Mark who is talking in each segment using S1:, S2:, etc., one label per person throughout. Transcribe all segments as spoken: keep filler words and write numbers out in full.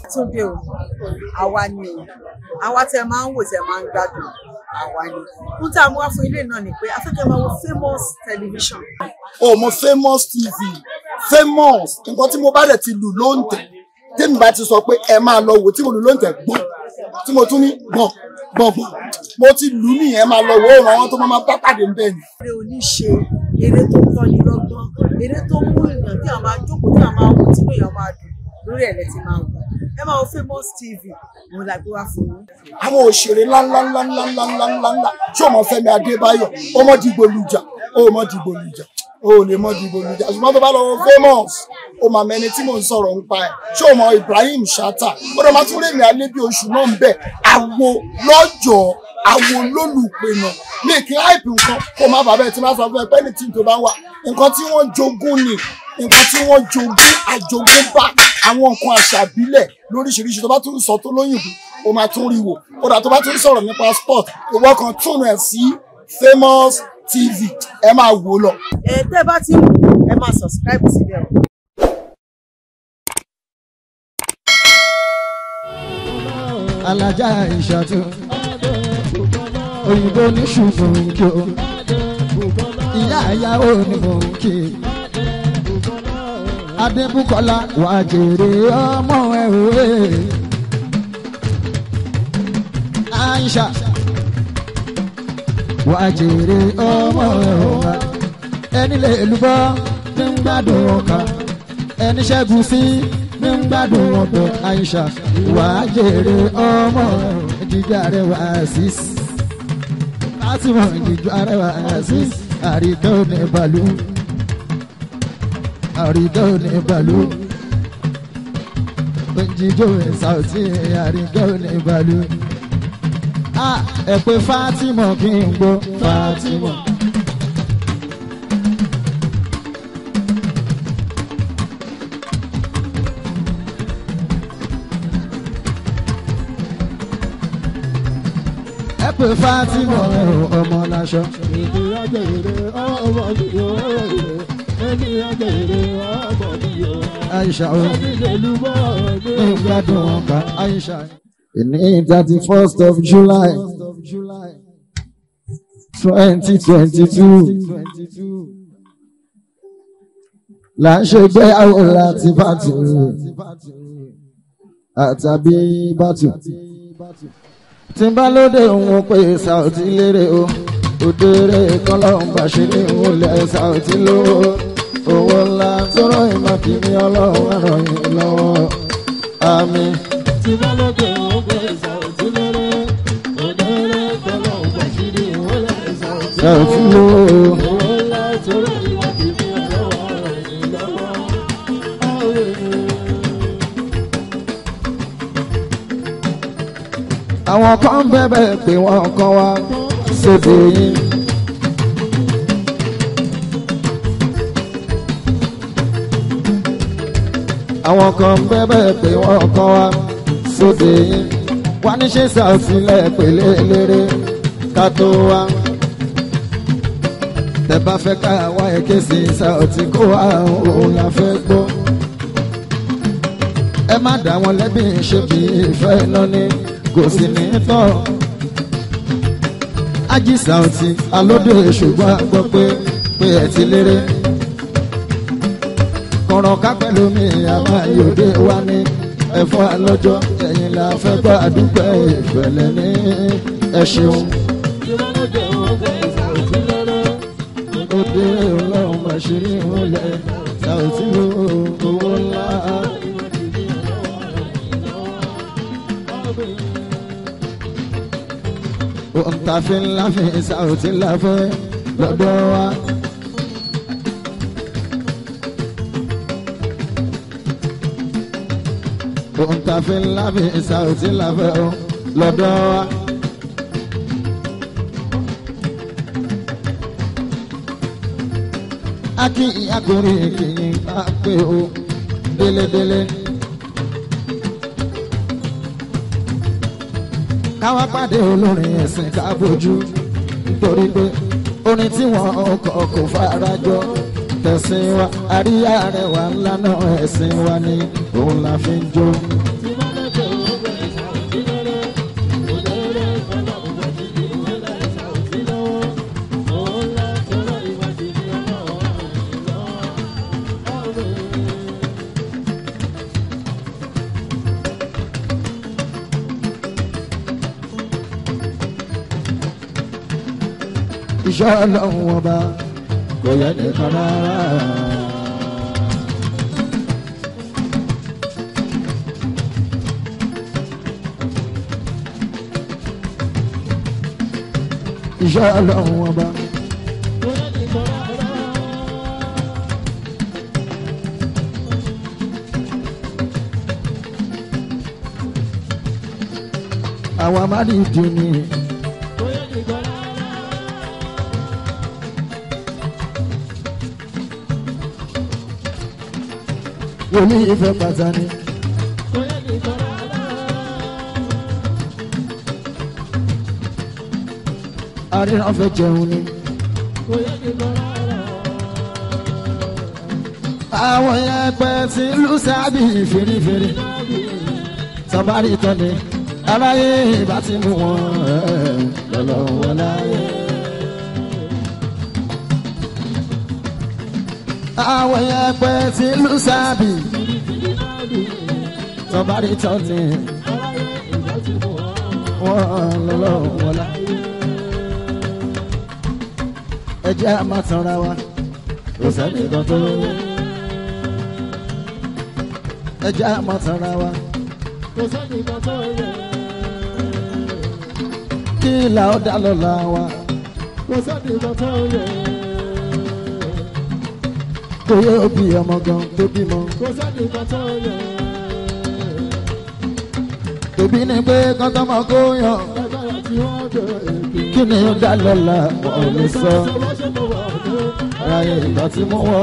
S1: Túndé o, àwa ni o, àwa tẹ máa ń wò tẹ máa ń gbádùn, àwa ni. Ohun tí a mú wá fún ilé náà ni pé afẹ́kẹ́ máa wo famous television.
S2: O mo famous T V, famous nǹkan tí mo bá dẹ̀ ti lù ló ń tẹ̀, tèmi bá ti sọ pé ẹ máa lọ wò tí mo lù ló ń tẹ̀ gbọ̀n, tí mo tún ní gbọ̀n gbọ̀n gbọ̀n, mo ti lù ní ẹ máa lọ wò ó àwọn tó máa bá pàdé ń bẹ̀ ni.
S1: Eré oníṣe, eré tó kọ́ ni lọ́gbọ́n, eré tó mú èèyàn tí àwọn máa jókòó tí àwọn máa wò tí èèyàn máa dùn lórí ẹ̀ lẹ́tì máa wò. Ẹ máa wo famous T V, òun la gbé wá fún yín.
S2: Àwọn òṣèré ńláńláńláńláńláńláńlá ṣé o mọ Fẹ́mi Adébáyọ̀, ó mọ dìgbò lùjà, ó mọ dìgbò lùjà, ó lè mọ dìgbò lùjà, ṣùgbọ́n tó bá lọ wo famous, ó máa mẹni tí mò ń sọ̀rọ̀ ń pa ẹ̀. Ṣé o mọ Ibrahim Shatta, ó dọ̀ máa tún rèmi alẹ́ bí oṣù náà ń bẹ̀, àwo lọ́jọ́ àwo lólùpẹ̀nà ní kí hype nǹkan kó má bàbá ẹ̀ tí máa sọ fún ẹ pé ní tí tó bá wà nǹkan tí wọ́n jogún ni nǹkan tí wọ́n jogún àjogún bá àwọn nǹkan àṣà ìbílẹ̀ lóríṣiríṣi tó bá tún sọ tó lóyìnbó ó máa tún rí wò ó dà tó bá tún sọ̀rọ̀ nípa sport ìwọ kan tún ẹ̀ sí famous T V ẹ máa wò lọ.
S1: ẹ tẹ́ bá ti wò ẹ máa subscribe síbẹ̀ o.
S3: Alájà Ìṣàtú òyìnbó ní ṣùgbọ́n kí o ìyá ìyàwó ni mò ń kí Adébùkọ́lá wà jèrè ọmọ ẹ̀ òwe Aisha wà jèrè ọmọ ẹ̀ òwe ẹni lè lùbọ́ ní ń gbádùn ọkà ẹni ṣẹ́gun sí ní ń gbádùn ọbẹ̀ Aisha wà jèrè ọmọ ẹ̀ jíjà rẹ̀ wà sí Fatima jíjà rẹ̀ wà sí àríkẹ́ òní balú àríkẹ́ òní balú jíjó Saoti àríkẹ́ òní balú ẹ pé Fatima kí n gbọ́ Fatima. ẹ pé Fatima ọmọ láṣọ. ìdí ọjọ́ ìrè ọmọ mi yóò rẹ̀ ẹni ọjọ́ ìrè ọmọ mi yóò. Aisha o ní gbádùn ọkà Aisha. ní thirty first of July twenty twenty two là ń ṣe gbéyàwó láti bàtù àtàbí bàtù tí n bá lóde òun pé Saoti lérè o òdèrè kọlọ́ọ̀bà ṣe ní ìwòlẹ̀ Saoti lówó owó ńlá tó rọ ìmọ̀ kí ní ọlọ́run ẹ̀rọ yìí lọ́wọ́ àmì. tí n bá lóde òun pé Saoti lérè òdèrè kọlọ́ọ̀bà ṣe ní ìwòlẹ̀ Saoti lówó owó ńlá tó rọ ìmọ̀ kí ní ọlọ́run ẹ̀rọ yìí lọ́wọ́. àwọn kan bẹ̀bẹ̀ pé wọ́n kàn wá sóde yín. àwọn kan bẹ̀bẹ̀ pé wọ́n kàn wá sóde yín. wá ní ṣe Saoti lẹ́pẹ̀lẹ́ eléré ká tó wá. tẹ́ bá fẹ́ ká wá èké sí Saoti kó wá òun la fẹ́ gbọ́. ẹ má dá wọn lẹ́bi ṣe bí ìfẹ́ iná ní kò sí ní tọ́ Ají Saoti alódò ṣùgbọ́n a gbọ́ pé pé ẹ ti léré kọ̀rọ̀ ká pẹ̀lú mi àmà yòdè wá ní ẹ̀fọ́ alọ́jọ́ ẹ̀yìn la fẹ́ gbọ́ àdúgbò ìfẹ̀lẹ̀ ní ẹ ṣeun. òde ọlọ́run màṣírí ìwọlẹ̀ Saoti owó ńlá. òǹtàfẹ́ ńlá fi Saoti ńlá fẹ́ lọ́dọ̀ wa. òǹtàfẹ́ ńlá fi Saoti ńlá fẹ́ lọ́dọ̀ wa. akí akọrin kìí bá pé o délédélé. káwá pàdé olórin ẹ̀sìn ká bójú nítorí pé orin tí wọ́n kọ kò fara jọ tẹ̀sìn wa Àríyá Arẹwà ńlá náà ẹ̀sìn wa ni òun la fi ń jó. iṣẹ́ ọlọ́run ọba kò yẹ nìkan rárá. iṣẹ́ ọlọ́run ọba. àwa máa ní ìdí ni. wòlíì ìfẹ́ pàtàkì. àríran fẹ́ jẹun ni. àwọn yẹn pẹ́ tí lù sábì fèrèfèrè sọ́bárì tọ́lẹ̀ aráyé ìbá ti mú wọn lọ́lọ́wọ́ láyé. àwọn yẹn pẹ́ tí lù sábì sọ́bárì tọ́lẹ̀ wọn lọ́lọ́wọ́ láyé. ẹ jẹ́ a máa tanra wa kò sẹ́ni kan tó yẹ. ẹ jẹ́ a máa tanra wa kò sẹ́ni kan tó yẹ. kí là ó dá lọ́la wa kò sẹ́ni kan tó yẹ. kò yẹ òbí ọmọ gan tó bímọ kò sẹ́ni kan tó yẹ. tòbí ni pé kọ́ńtọ́mọ kó yàn kí ni ó dá lọ́la wọ́n lè sọ. Ayé ìgbà tí mo wọ̀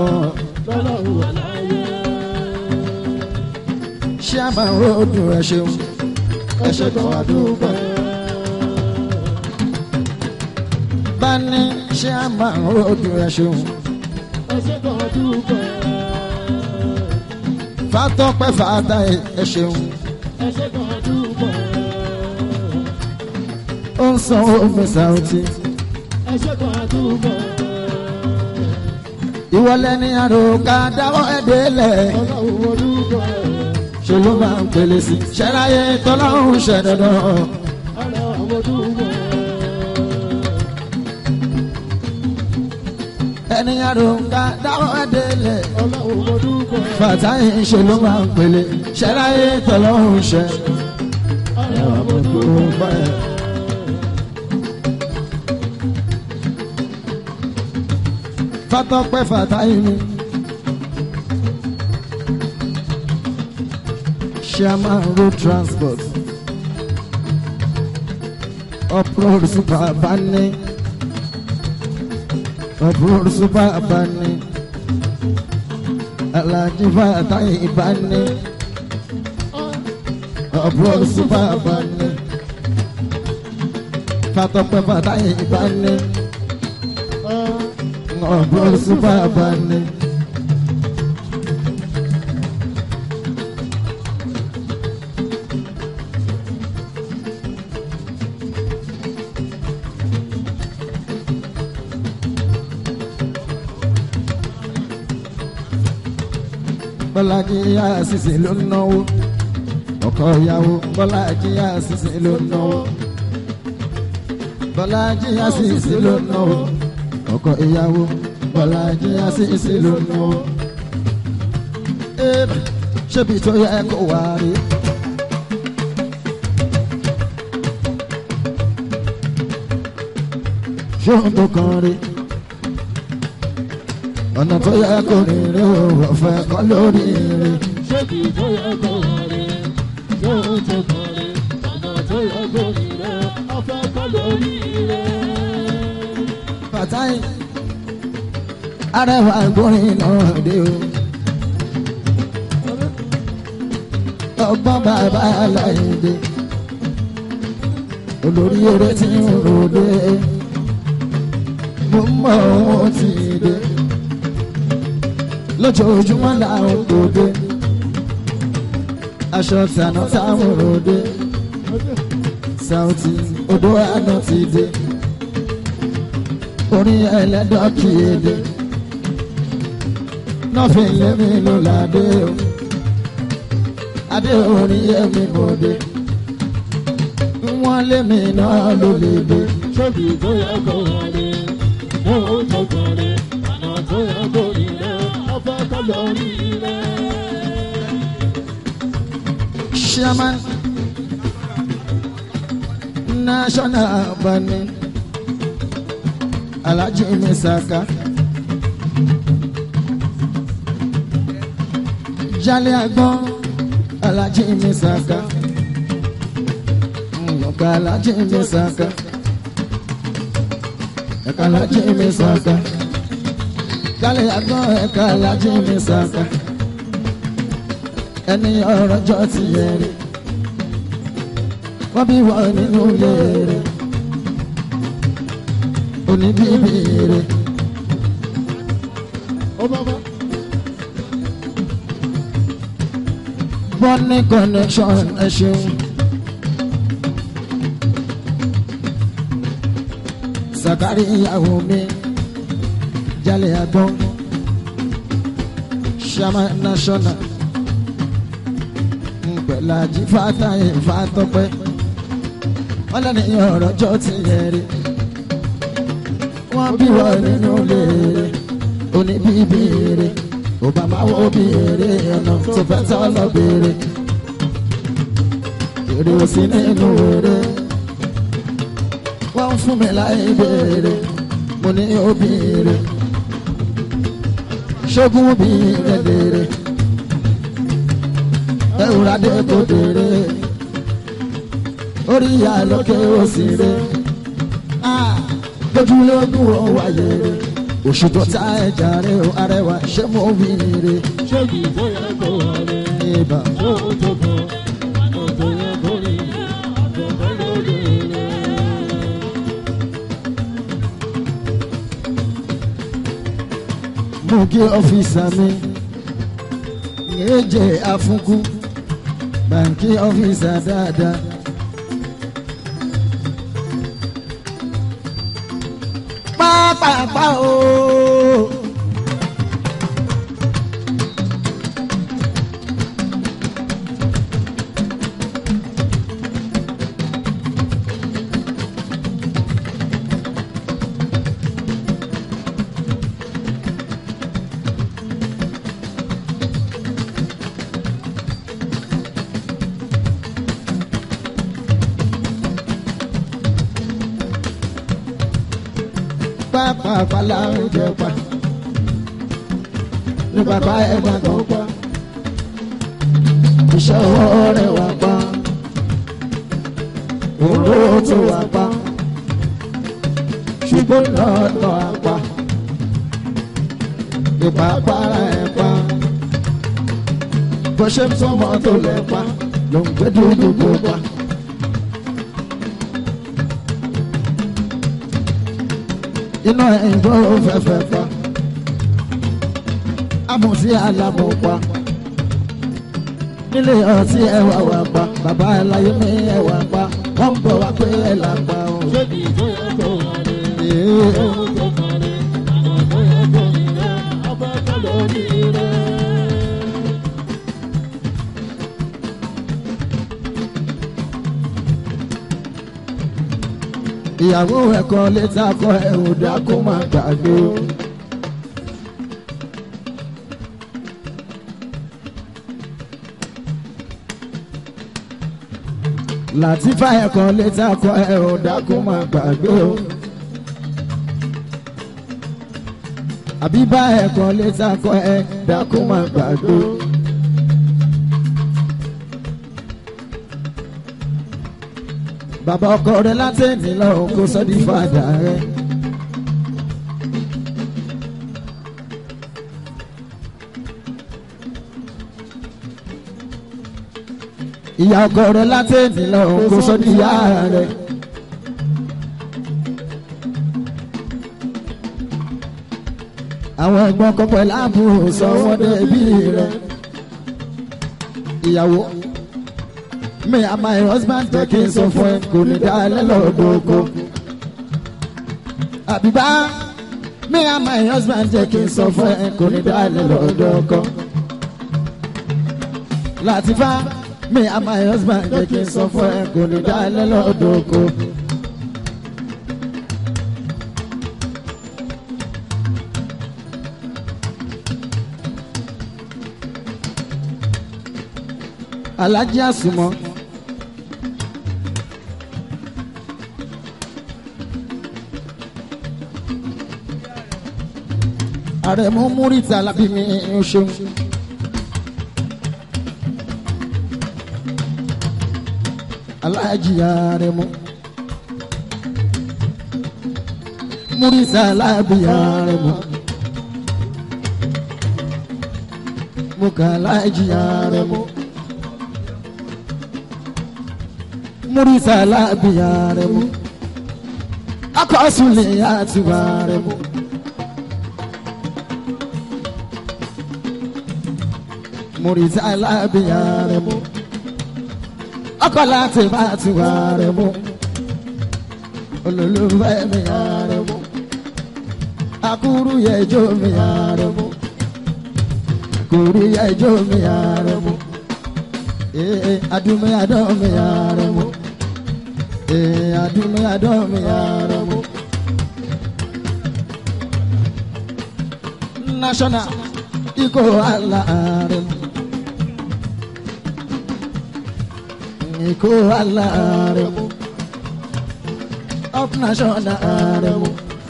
S3: ṣé a máa ń ròdù ẹ ṣeun ẹ ṣe kan àdúgbò. bá ní ṣé a máa ń ròdù ẹ ṣeun ẹ ṣe kan àdúgbò. fàtọ́pẹ́ fàtà ẹ ṣeun ẹ ṣe kan àdúgbò. ó ń san omi Saoti ẹ ṣe kan àdúgbò. ìwọlẹ̀ ní àròkà dáwọ́ ẹ̀dẹ́lẹ̀ ṣe ló máa ń pèlè sí ṣẹ́ráyé tọ́lọ́hún ṣẹ̀dọ̀dọ̀. ẹni àròkà dáwọ́ ẹ̀dẹ́lẹ̀ fàtáyé ṣe ló máa ń pèlè ṣẹ́ráyé tọ́lọ́hún ṣẹ̀dọ̀dọ̀. Fatọ́pẹ́ Fàtáyé mi Chairman road transport uproad super bani uproad super bani Alhaji Fàtáyé bani uproad super bani Fatọ́pẹ́ Fàtáyé bani. Ọ̀bùrọ̀ super bani. Bọ́lájí Àṣìṣe ló ń náwó. Ọkọ ìyàwó Bọ́lájí Àṣìṣe ló ń náwó. Bọ́lájí Àṣìṣe ló ń náwó. Ọkọ ìyàwó Bọ́lájí Àṣìṣe ló ń náwó. Ṣébi tó yẹ kó wá rí. Ṣóhun tó kàn rí. Ọ̀nà tó yẹ kó rìn rí o, ọ̀fẹ́ kọ́ lórí rí. Ṣébi tó yẹ kó wá rí. Ṣóhun tó kàn rí. Ọ̀nà tó yẹ kó rìn rí o, ọ̀fẹ́ kọ́ lórí rí. Fàtáyé Arẹwà gbórin náà dé o. Ọgbọ́n bàbá aláìdé olórí eré tí ń ròde mo mọ̀ ọ́n ti dé lójoojúmọ́ làwọn kò dé aṣọ tànà táwọn ròde Saoti odò àná ti dé orin ẹlẹ́dọ̀ kì í dé nọ́ọ̀fìn lẹ́mí ló ládé o adé orin yẹ́mi kò dé wọ́n lé mi náà ló lè dé. Ṣébi tó yẹ kó wọlé. ó tó kọ̀ọ̀rẹ́ àná tó yẹ kó rí rẹ̀ ọba kọ́ lórí rẹ̀. Chairman National Bani Alhaji Misaka Jale Agbon Alhaji Misaka Ọ̀gá Alhaji Misaka Ẹ̀ka Alhaji Misaka Jale Agbon Ẹ̀ka Alhaji Misaka ẹni ọ̀rọ̀ jọ ti yẹ rí wọ́n bí wọ́n nínú ilé rẹ̀ oníbíbí rẹ̀. Money connection ẹ ṣeun. Sakari ìyàwó mi Jale Agbon Chairman National pẹ̀lájí fàtàyè fàtọ́pẹ́ wọ́n lẹ́nu ọ̀rọ̀ jọ ti yẹ rí wọ́n bí wọ́n nínú ilé rẹ̀ oníbíbí rẹ̀ Obama wo bí èrè ọ̀nà tó fẹ́ tọ́ lọ bèrè èrè ò sí nínú èrè wọ́n ń fún mi láì bèrè mo ní òbí rẹ̀ ṣógun bí rẹ̀ lèrè ẹ̀wùrádé kò dèrè orí ìyá lókè òsì rẹ̀ lójúlógún ó wáyé rẹ̀ oṣù tó ta ẹja rẹ̀ ó arẹwà ṣé mo wí rẹ̀
S4: ṣé kì í tó yẹ kó wà rẹ̀
S3: ibà
S4: ṣé ó tó kọ́ ó tó yẹ kó rí àgbọ̀gbọ̀ lóde rẹ̀.
S3: mú kí ọ́fíìsà mi èjè afúnkú bàǹkì ọ́fíìsà dáadáa. Pápápá o. Pápápá la ń jẹ pa ní pápá ẹ̀dá kan pa iṣẹ́ ọwọ́ rẹ̀ wá pa òró tó wá pa ṣùgbọ́n lọ́nà àpá ìpàpàrà ẹ̀ pa bó ṣe ń sọmọ tó lẹ̀ pa ló ń gbé dúdú kó pa. Iná ẹ̀jọ́ fẹ́fẹ́ pa amòsí alámọ̀ pa nílé ọtí ẹwà wà pa bàbá ẹláyé mi ẹwà pa wọ́n ń bọ̀ wá pé ẹ̀ là pa o.
S4: ṣé kì í tó yẹ kó wà rẹ̀ ṣé ó tó kọ́ rẹ̀ àgbọ̀gbọ̀ yẹ kó rí rẹ̀ àgbọ̀gbọ̀ lóde rẹ̀.
S3: Ìyàwó ẹ̀kọ́ létà kọ́ ẹ̀ ò dá kó má gbàgbé o. Làtífà ẹ̀kọ́ létà kọ́ ẹ̀ ò dá kó má gbàgbé o. Àbíbá ẹ̀kọ́ létà kọ́ ẹ̀ dá kó má gbàgbé o. Bàbá ọkọ rẹ̀ látẹ̀ní lọ kó sọ di fàdà rẹ̀. Ìyá ọkọ rẹ̀ látẹ̀ní lọ kó sọ di ìyá rẹ̀. Àwọn ẹ̀gbọ́n kọ́pẹ́ láàbùrò sọ wọ́n débi rẹ̀. Ìyàwó. Me and my husband taking some fun, kò ní dálẹ́ lọ́dọ̀ọ́kọ. Àbíbá, me and my husband taking some fun, kò ní dálẹ́ lọ́dọ̀ọ́kọ. Latifa, me and my husband taking some fun, kò ní dálẹ́ lọ́dọ̀ọ́kọ. alájí àsùnmọ́. ààrẹ mú múrítà lábí mi ń ṣeun. alájí ààrẹ mú múrítà lábí ààrẹ mú. mo kà alájí ààrẹ mú. múrítà lábí ààrẹ mú. akọ́sùlẹ̀ àti ààrẹ mú. múrítà lábí ààrẹ mú. ọkọ̀ láti bá ti wà rẹ̀ mú. olólùfẹ́ mi ààrẹ mú. akúrú yẹ ijó mi ààrẹ mú. akúrú yẹ ijó mi ààrẹ mú. ee adúmí adọ́ mi ààrẹ mú. ee adúmí adọ́ mi ààrẹ mú. national ikó àlà ààrẹ mú. ikó àlà ààrẹ mú. up national ààrẹ mú.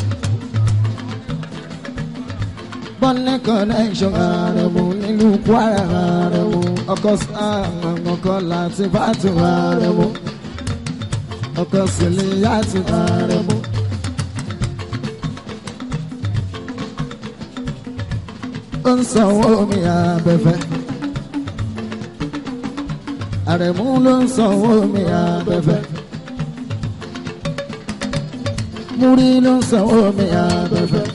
S3: bọ́ọ̀nì connection ààrẹ mú nílùú Kwara ààrẹ mú. ọkọ̀ sáwọn ọkọ̀ láti bàtú ààrẹ mú. ọkọ̀ sílẹ̀ yàtú ààrẹ mú. ó ń sanwó mi abẹ́fẹ́. àrẹ̀mú ló ń sanwó mi abẹ́fẹ́. múrí ló ń sanwó mi abẹ́fẹ́.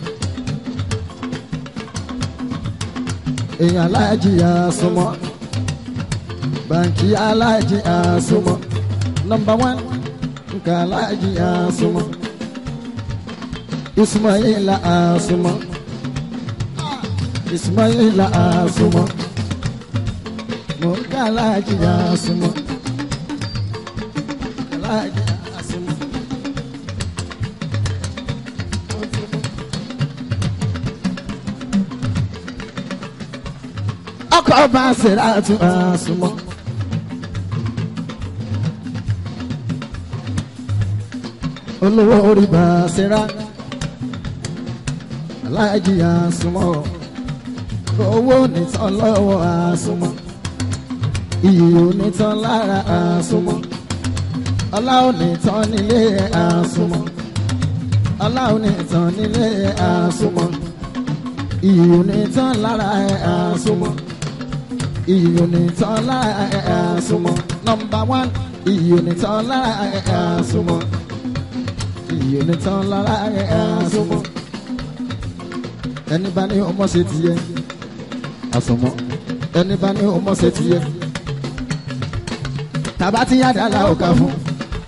S3: èèyàn aláàjì àsomọ́. bàǹkì aláàjì àsomọ́. nọmba wán nǹkan aláàjì àsomọ́. Ismaila àsomọ́. Ismaila àsomọ́. mo ń ká aláàjì àsomọ́. aláàjì àsomọ́. ọkọ̀ bá ṣẹlá tún àsomọ́. olówó orí bá ṣẹlá. aláàjì àsomọ́. owó nìtàn lọ́wọ́ àsomọ́. iyì onítàn lára àsomọ́. ọlá onítàn nílé àsomọ́. ọlá onítàn nílé àsomọ́. iyì onítàn lára àsomọ́. iyì onítàn lára àsomọ́. nọmba wán iyì onítàn lára àsomọ́. iyì onítàn lára àsomọ́. ẹni bá ní ọmọ ṣe tiẹ̀ àsomọ́. ẹni bá ní ọmọ ṣe tiẹ̀ tàbá tí yàda la ò kà fún.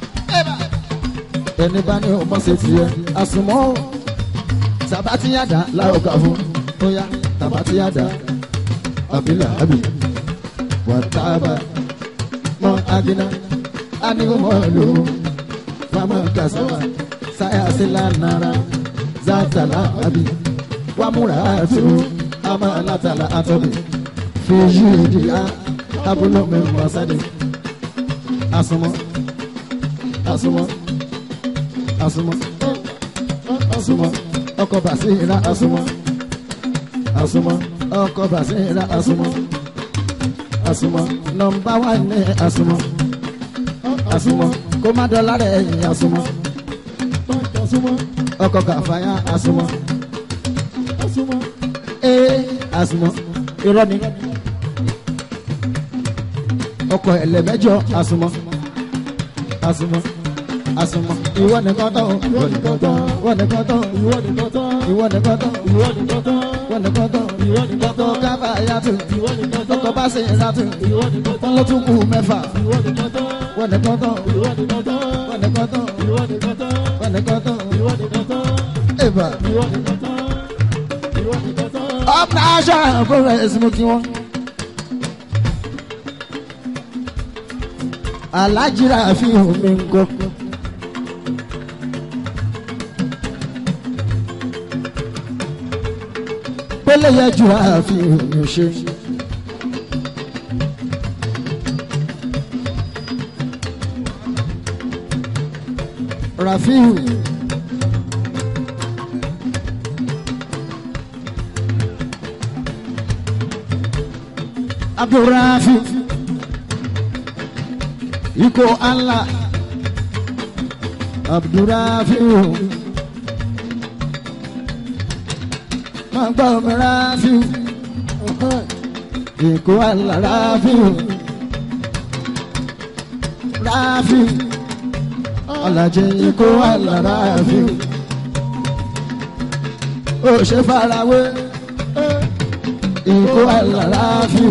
S3: ẹni bá ní ọmọ ṣe tiẹ̀ àsomọ́. tàbá tí yàda la ò kà fún. ó yá tàbá tí yàda abila abi wà tábà mọ agina anigbọmọ lò fama kasaba saya sila nara zatala abi wàmúra tó ama latala atọbi fèjì ìdíyà abúlọ mẹwàá sáré. Asomọ́, asomọ́, asomọ́, asomọ́, ọkọ̀ Basira asomọ́, asomọ́, ọkọ̀ Basira asomọ́, asomọ́, nọmba wà ní asomọ́, asomọ́, kó má dọ́là rẹ̀ yìí asomọ́, ọkọ̀ Kàfáyà asomọ́, ee asomọ́, irọ́ ni. ọkọ̀ ẹlẹ́mẹ́jọ asomọ́ asomọ́ asomọ́ ìwọ nìkan tán ìwọ nìkan tán ìwọ nìkan tán ìwọ nìkan tán ìwọ nìkan tán ìwọ nìkan tán ìwọ nìkan tán ìwọ nìkan tán kábà yàtọ̀ ìwọ nìkan tán ọkọ̀ bá ṣe yàtọ̀ ìwọ nìkan tán ló tún kù mẹ́fà ìwọ nìkan tán ìwọ nìkan tán ìwọ nìkan tán ìwọ nìkan tán ìwọ nìkan tán ìwọ nìkan tán ìwọ nìkan tán ẹ̀bà ìwọ nìkan tán ìwọ nìkan tán. ọ̀pọ̀ aṣọ àbúrò ẹ̀sìn mú kí wọ́n. alájìrà fi hàn mí nkọ. pélé yẹ ju àfihàn mi ṣe. Rafiu Abdurafi Iko Allah Abdurafi Magba Rafi Iko Allah Rafi Rafi Alaje Iko Allah Rafi O ṣe farawé Iko Allah Rafi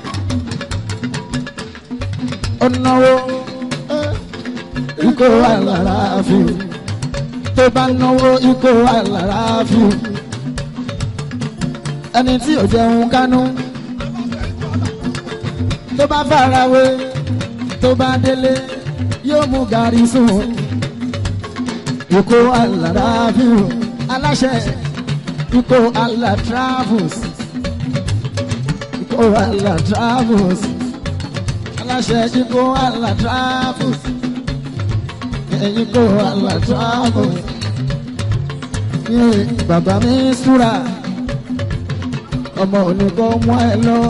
S3: Onáwó Iko Allah Rafi tó bá náwó Iko Allah Rafi ẹni tí ò jẹun kánú tó bá farawé tó bá délé yóò mú gàrí sùn Iko Allah Rafi aláṣẹ Iko Allah Travels Iko Allah Travels aláṣẹ Iko Allah Travels Iko Allah Travels bàbá mi súra ọmọ oníkó mú ẹ lọ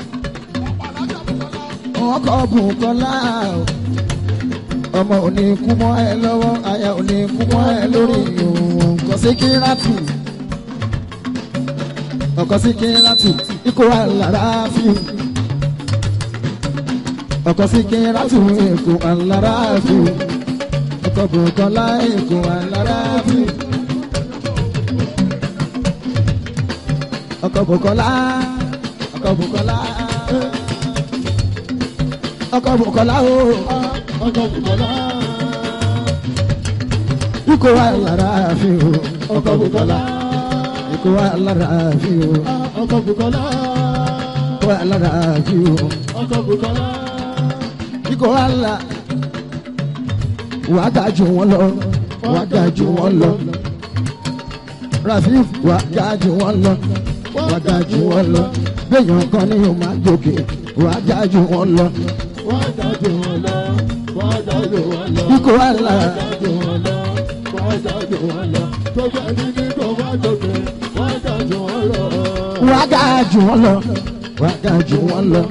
S3: wọn kọ Bùkọ́lá ọmọ oníkú mọ́ ẹ lọ́wọ́ aya oníkú mọ́ ẹ lórí ọkọ Síkírátù ọkọ Síkírátù Iko Allah Rafi ọkọ Síkírátù Iko Allah Rafi ọkọ Bùkọ́lá Iko Allah Rafi ọkọ Bùkọ́lá ọkọ Bùkọ́lá ọkọ Bùkọ́lá o ọkọ Bùkọ́lá Iko Allah Rafi ọkọ Bùkọ́lá Iko Allah Rafi ọkọ Bùkọ́lá Iko Allah Rafi ọkọ Bùkọ́lá Iko Allah wàá ga jù wọ́n lọ wàá ga jù wọ́n lọ Rafi wàá ga jù wọ́n lọ wàá ga jù wọ́n lọ gbẹ̀yàn kan ní o máa gòkè wàá ga jù wọ́n lọ wàá ga jù wọ́n lọ wàá ga jù wọ́n lọ Iko Allah wàá ga jù wọ́n lọ wàá ga jù wọ́n lọ gbogbo ẹni ní kò wá gòkè wàá ga jù wọ́n lọ wàá ga jù wọ́n lọ wàá ga jù wọ́n lọ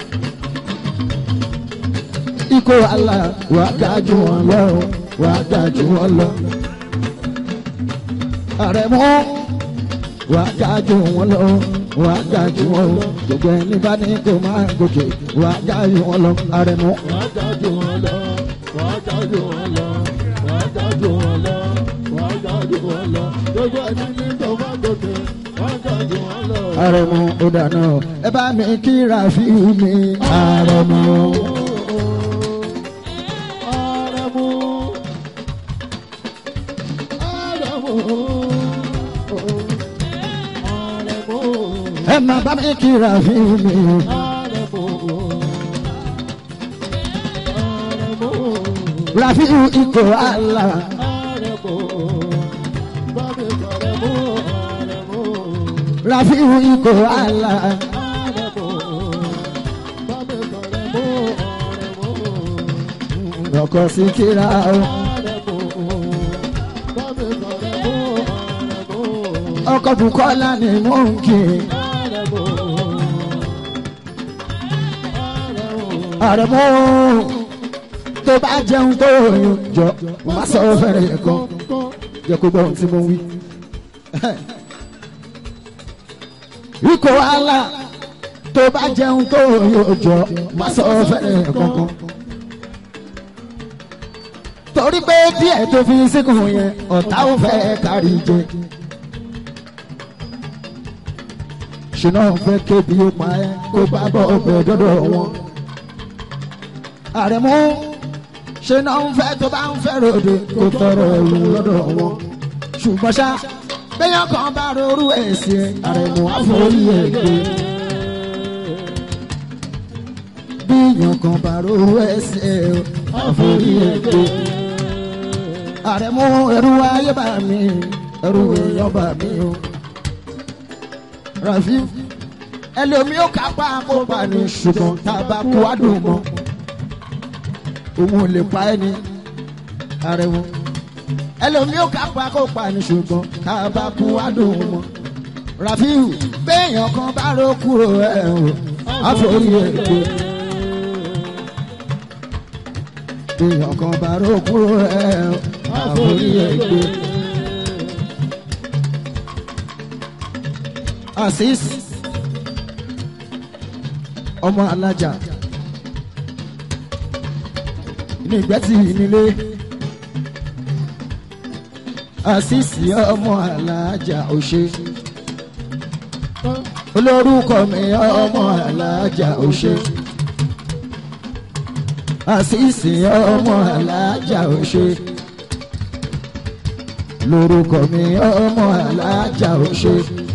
S3: Iko Allah wàá ga jù wọ́n lọ wàá ga jù wọ́n lọ Àrẹ̀mú wàá ga jù wọ́n lọ wàá ga jù wọ́n lọ gbogbo ẹni bá ní kó máa gòkè wàá ga jù wọ́n lọ Àrẹ̀mú wàá ga jù wọ́n lọ wàá ga jù wọ́n lọ wàá ga jù wọ́n lọ wàá ga jù wọ́n lọ gbogbo ẹni ní kó máa gòkè wàá ga jù wọ́n lọ. Àrẹ̀mú ó dáná ẹ bá mi kí Rafiu mi Àrẹ̀mú. Ẹ má bá mi kí Rafiu mi Rafiu Iko Allah Rafiu Iko Allah ọkọ Síkírà ọkọ Bùkọ́lá ni mò ń kí Àrẹ̀mú tó bá jẹun tó yún jọ má sọ fẹ́rẹ̀ kan jẹ́ kó gbọ́ ohun tí mo wí. Iko Allah tó bá jẹun tó yún jọ má sọ fẹ́rẹ̀ kankan torí pé díẹ̀ tó fi síkùn yẹn ọ̀tá ò fẹ́ kárí jẹ. ṣùnà fẹ́ kébi ó pa ẹ́ kó bá bọ́ ọbẹ̀ dọ́dọ̀ wọn. Àrẹ̀mú ṣùnà fẹ́ tó bá ń fẹ́ ròde kó tọrọ ẹ̀wù lọ́dọ̀ wọn. ṣùgbọ́n ṣá bẹ́yàn kan bá rorú ẹ̀sìn ẹ̀ Àrẹ̀mú àforí ẹ̀ gbé. bíyàn kan bá rorú ẹ̀sìn ẹ̀ àforí ẹ̀ gbé. Àrẹ̀mú ẹrú ayé bá mi ẹrú èèyàn bá mi o. Rafiu ẹlòmí ó kápá àkópa ní ṣùgbọ́n tá a bá kó wá dùn mọ́ òun ò lè pa ẹni. Àrẹ̀mú ẹlòmí ò kápá kó pa ní ṣùgbọ́n ká bá kú wá dùn mọ́. Rafiu béèyàn kan bá ró kúrò ẹ̀ o àforí ègbè. béèyàn kan bá ró kúrò ẹ̀ o àforí ègbè. Asis ọmọ alájà ní ìgbẹ́tì nílé. Àṣìṣì ọmọ alájà òṣè olórúkọ mi ọmọ alájà òṣè. Àṣìṣì ọmọ alájà òṣè lórúkọ mi ọmọ alájà òṣè.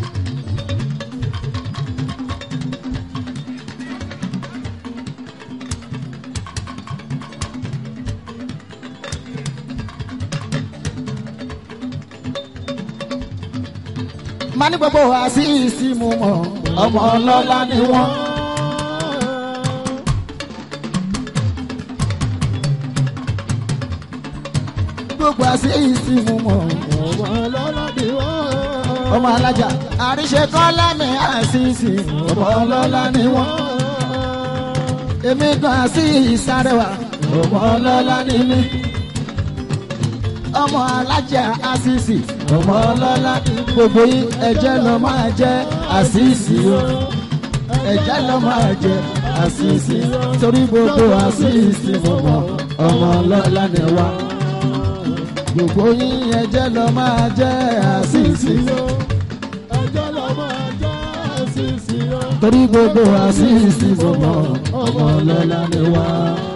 S3: Ma ní gbogbo àṣìṣì mú mọ ọmọ ọlọ́lá ni wọ́n. Gbogbo àṣìṣì mú mọ ọmọ ọlọ́lá ni wọ́n. Ọmọ alájà àríṣe kọ́lá mi àṣìṣì ọmọ ọlọ́lá ni wọ́n. Èmi gan àṣìṣì Arẹwà ọmọ ọlọ́lá ni mí. Ọmọ alájà àṣìṣì ọmọ ọlọ́lá gbogbo yín ẹ̀jẹ̀ lọ máa jẹ́ àṣìṣì o ẹ̀jẹ̀ lọ máa jẹ́ àṣìṣì torí gbogbo àṣìṣì mọ̀mọ́ ọmọ ọlọ́lá ni wá. Gbogbo yín ẹ̀jẹ̀ lọ máa jẹ́ àṣìṣì o ẹ̀jẹ̀ lọ máa jẹ́ àṣìṣì o torí gbogbo àṣìṣì mọ̀mọ́ ọmọ ọlọ́lá ni wá.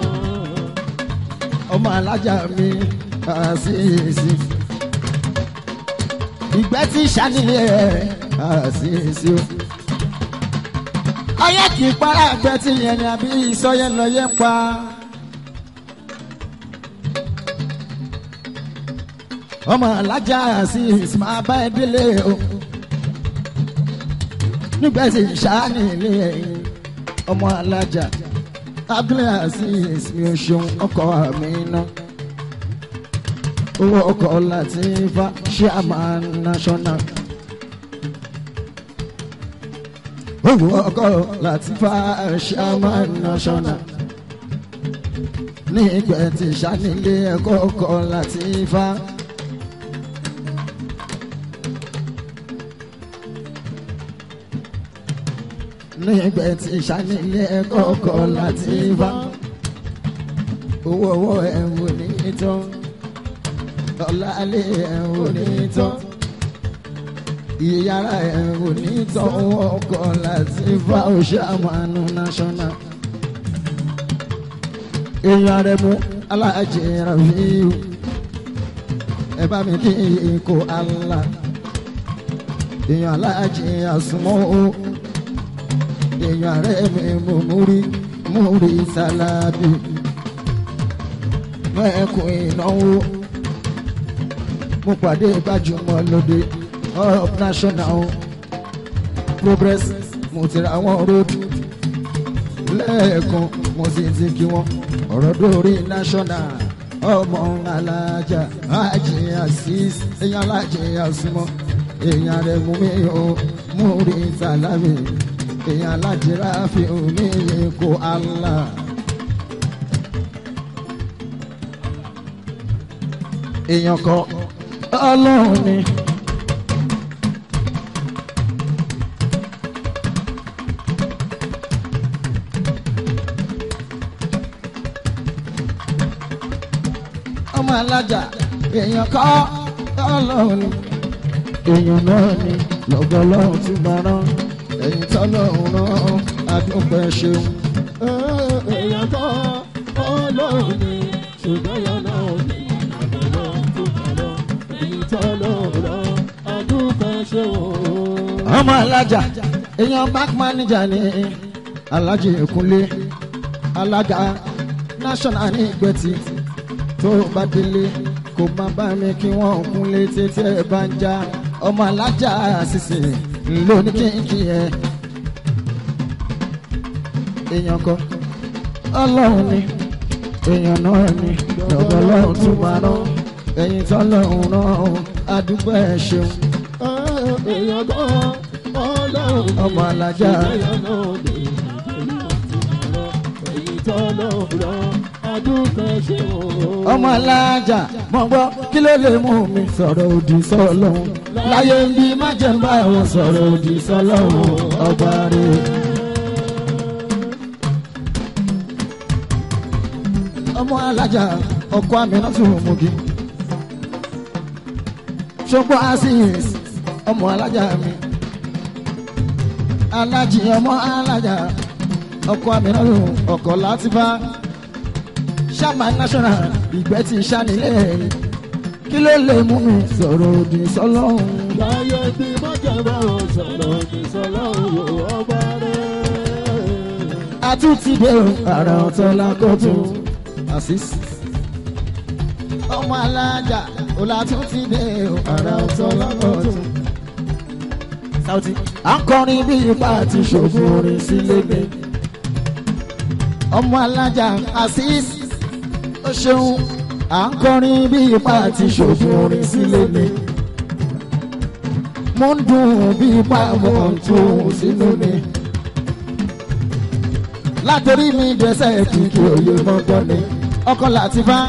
S3: Ọmọ alájà mi àṣìṣì ìgbẹ́ tí sànílẹ̀ àṣìṣe o. Ayé kì í para ẹgbẹ́ tí yẹn ni àbí ìsọyẹn lọ yẹn pa. Ọmọ alájà àṣìṣe máa bá ẹ délé o. Nígbà tí sànílẹ̀ ọmọ alájà abúlé àṣìṣe mi ò ṣeun ọkọ mi náà. Owó ọkọ̀ láti fa chairman national. Owó ọkọ̀ láti fa chairman national. Ní ìgbẹ́ tí sànílé ẹ̀kọ́ ọkọ̀ láti fa. Ní ìgbẹ́ tí sànílé ẹ̀kọ́ ọkọ̀ láti fa. Owó owó ẹ̀ wò ní ìtàn. Ọlá alẹ́ ẹ̀ ò ní tán, ìyára ẹ̀ ò ní tán, ọkọ̀ láti fa òṣàmánu national. Èèyàn rẹ̀ mú Aláàjì Rafiu, ẹ bá mi kí ikú Allah. Èèyàn Aláàjì Àsùnmọ́ o, èèyàn rẹ̀ mi mú múrí múrí sálábì. Mẹ́kùn ìnáwó. Mo pàdé gbajúmọ̀ lóde up national progress mo ti ra wọn road lẹ́ẹ̀kan mo sì ti kí wọn ọ̀rọ̀ dórí national ọmọ alájà Àjì Azeez èèyàn Alájì Àsùnmọ́ èèyàn rẹ̀ mú mi o mú rí sàlámì èèyàn Alájì Rafiu mi kó Allah. Èèyàn kan Ọlọ́run ni ọmọ alájà èèyàn kọ́ Ọlọ́run ni èèyàn náà ni lọ́gọ́ Ọlọ́run ti máa rán ẹ̀yìn tọ́lọ́run rán adúpẹ́ ṣeun.
S4: èèyàn kọ́ Ọlọ́run ni ṣùgbọ́n èèyàn náà ni
S3: ọmọ alájà èèyàn bank manager ní Alájì Kúnlé alága national ní ìgbẹ́tì tó bá délé kò má bá mi kí wọ́n Kúnlé tètè bá ń já ọmọ alájà Àṣìṣe lóní kínkín ẹ èèyàn kan Ọlọ́run ni èèyàn náà ni lọ́gbọ́n Ọlọ́run tún máa rán ẹ̀yin tọ́lọ́run náà àdúgbò ẹ̀ ṣeun.
S4: èèyàn kan ọlọ́run
S3: ọmọ alájà
S4: èèyàn náà lè èyí tọ́lọ́run àdúgbò ẹ̀ ṣeun.
S3: ọmọ alájà mọ̀ gbọ́ kí ló lè mú mi sọ̀rọ̀ òdì sọ́lọ́run láyé ń bí má jẹ́ ń bá wọn sọ̀rọ̀ òdì sọ́lọ́run ọba rẹ̀. ọmọ alájà ọkọ àmìnà tó mọ̀gí ṣùgbọ́n asis ọmọ alájà mi alájì ọmọ alájà ọkọ àmìnà tó ọkọ láti bá ṣàmà national ìgbẹ́ ti ṣánilẹ̀ kí ló lè mú mi sọ̀rọ̀ òdì sọ́lọ́run.
S4: láyé bí májàmbá wọn sọ̀rọ̀ òdì sọ́lọ́run ọba rẹ̀.
S3: àtúntì dé àrà ọ̀tọ̀ lákòótún asis ọmọ alájà ọlátúntì dé àrà ọ̀tọ̀ lákòótún. Saoti à ń kọrin bí ipa àti ṣòfò orin sílé mi ọmọ alájà asis ó ṣeun à ń kọrin bí ipa àti ṣòfò orin sílé mi mo ń dùn bí ipa mo ń tún sínú mi látòrí mi dẹ́sẹ̀ kìkì òye mọ́gbọ́n ni ọkọ láti bá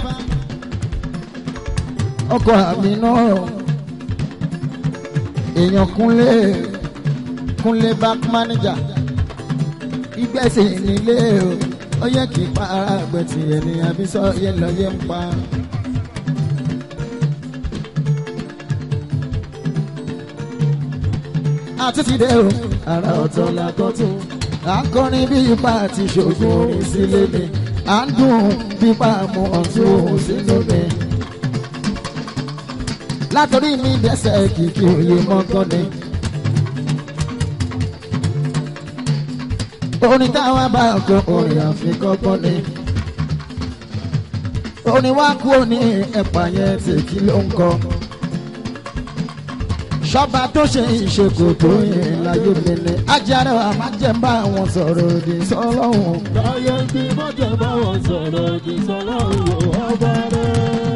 S3: ọkọ àmì náà èèyàn kúnlé kúnlé back manager ìgbésẹ̀ nílé o ó yẹ kí pa ara àgbẹ̀tì ẹni àbísọ yẹn lọ yẹ ń pa. àtúntì dé o àrà ọ̀tọ̀ làkọ́tún à ń kọrin bí ipa àti ṣògùn orin sílé mi à ń dùn bí ipa mu ọ̀tún òun sínú mi. látọ̀rí mi dẹ́sẹ̀ kìkì òye mọ́gán ni. orin táwa bá ọkọ orin àfikọ́gbọ́n ni. orin wá kú òní ẹ̀pà yẹn tèkí ló ń kọ. ṣọba tó ṣe ìṣèkò tó yẹn láyé mi ni ajára àmájẹmbá wọn sọ̀rọ̀ òdì sọ́lọ́hún.
S4: láyé bí májàmbá wọn sọ̀rọ̀ òdì sọ́lọ́hún ọba rẹ̀.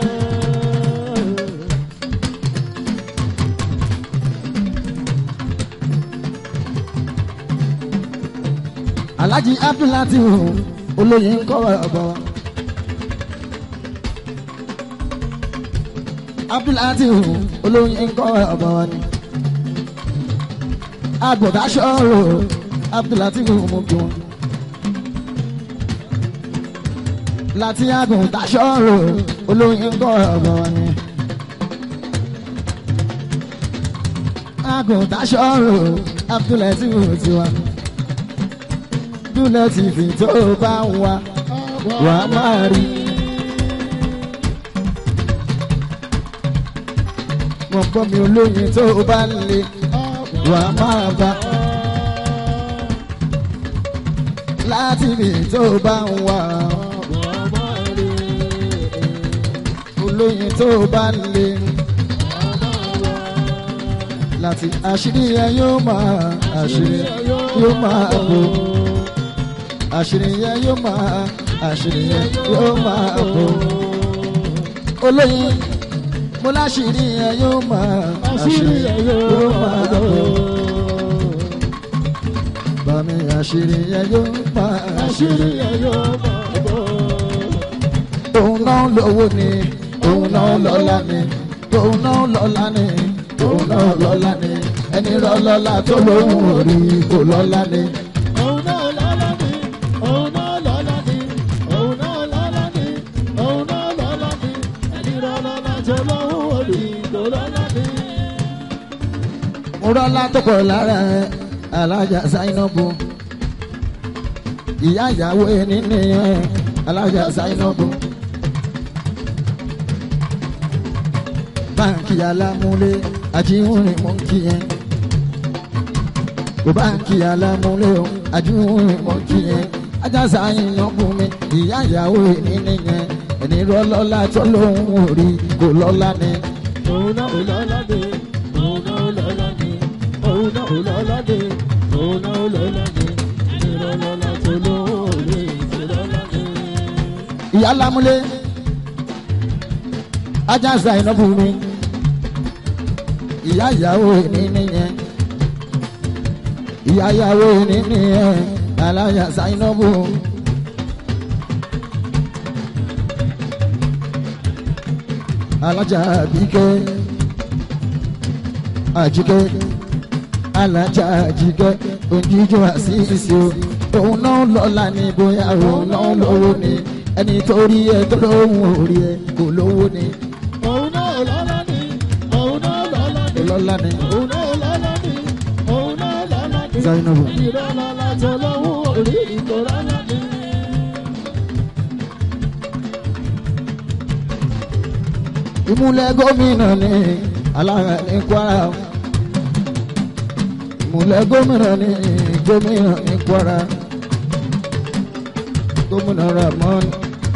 S3: Alhaji Abdullati olóyè ń kọ́ ọ̀bọ̀ wa. Abdullati olóyè ń kọ́ ọ̀bọ̀ wa ni. Agbọ̀dá ṣọ́ọ̀rọ̀ Abdullati mú kí wọn. Láti agbọ̀dá ṣọ́ọ̀rọ̀ olóyè ń kọ́ ọ̀bọ̀ wa ni. Agbọ̀dá ṣọ́ọ̀rọ̀ Abdullati ti wa. Dúlẹ̀ tí fi tó bá ń wá wà máa rí. Mo gbọ́ mi olóyin tó bá ń le wà máa bá. Láti fi tó bá ń wá olóyin tó bá ń le. Láti àṣírí ẹ yóò máa àṣírí yóò máa bò. Àṣírí yẹn yóò máa àṣírí yẹn yóò máa bò. Olóyin mo láṣírí yẹn yóò máa àṣírí yẹn yóò máa bò. Bàmí àṣírí yẹn yóò máa àṣírí yẹn yóò máa bò. Òun náà lówó ni òun náà lọ́lá ni òun náà lọ́lá ni òun náà lọ́lá ni ẹni rọ́ lọ́lá tó lóhùn orí kò lọ́lá ni. Murọ́lá tó pọ̀ lára alájà Zainabu ìyá ìyàwó ẹni nìyẹn alájà Zainabu. Báńkì alámúlé ajíhùnrin mú kí yẹn. Báńkì alámúlé ajíhùnrin mú kí yẹn. Ajá Zainabu mi ìyá ìyàwó ẹni nìyẹn ẹni rọ́lọ́lá tó lóhùn orí kò lọ́lá ni.
S4: òun náà ò lọ́lá dé òun náà ò lọ́lá dé òun náà ò lọ́lá dé òun náà ò lọ́lá dé ìrọ̀lọ́lá tó lóore ìrọ̀lá dé.
S3: Ìyá lámúlé ajá Zainabu mi ìyá ìyàwó ní nìyẹn ìyá ìyàwó ní nìyẹn alájà Zainabu. alájà Àbíkẹ́ Àjíkẹ́ alájà Àjíkẹ́ òjijì àṣìṣe o òun náà lọ́la ní bóyá òun náà lówó ni ẹni tó rí ẹ tó lóhùn orí ẹ kò lówó ni.
S4: òun náà lọ́la ni òun náà lọ́la ni
S3: lọ́la ni
S4: òun náà lọ́la ni òun náà lọ́la ni
S3: Zainabu.
S4: ìrọ̀lọ́la tó lóhùn orí ìkọ̀rọ̀lá ni.
S3: ìmúlẹ̀ gómìnà ní alára ní Kwara ìmúlẹ̀ gómìnà ní gómìnà ní Kwara gómìnà Ramon.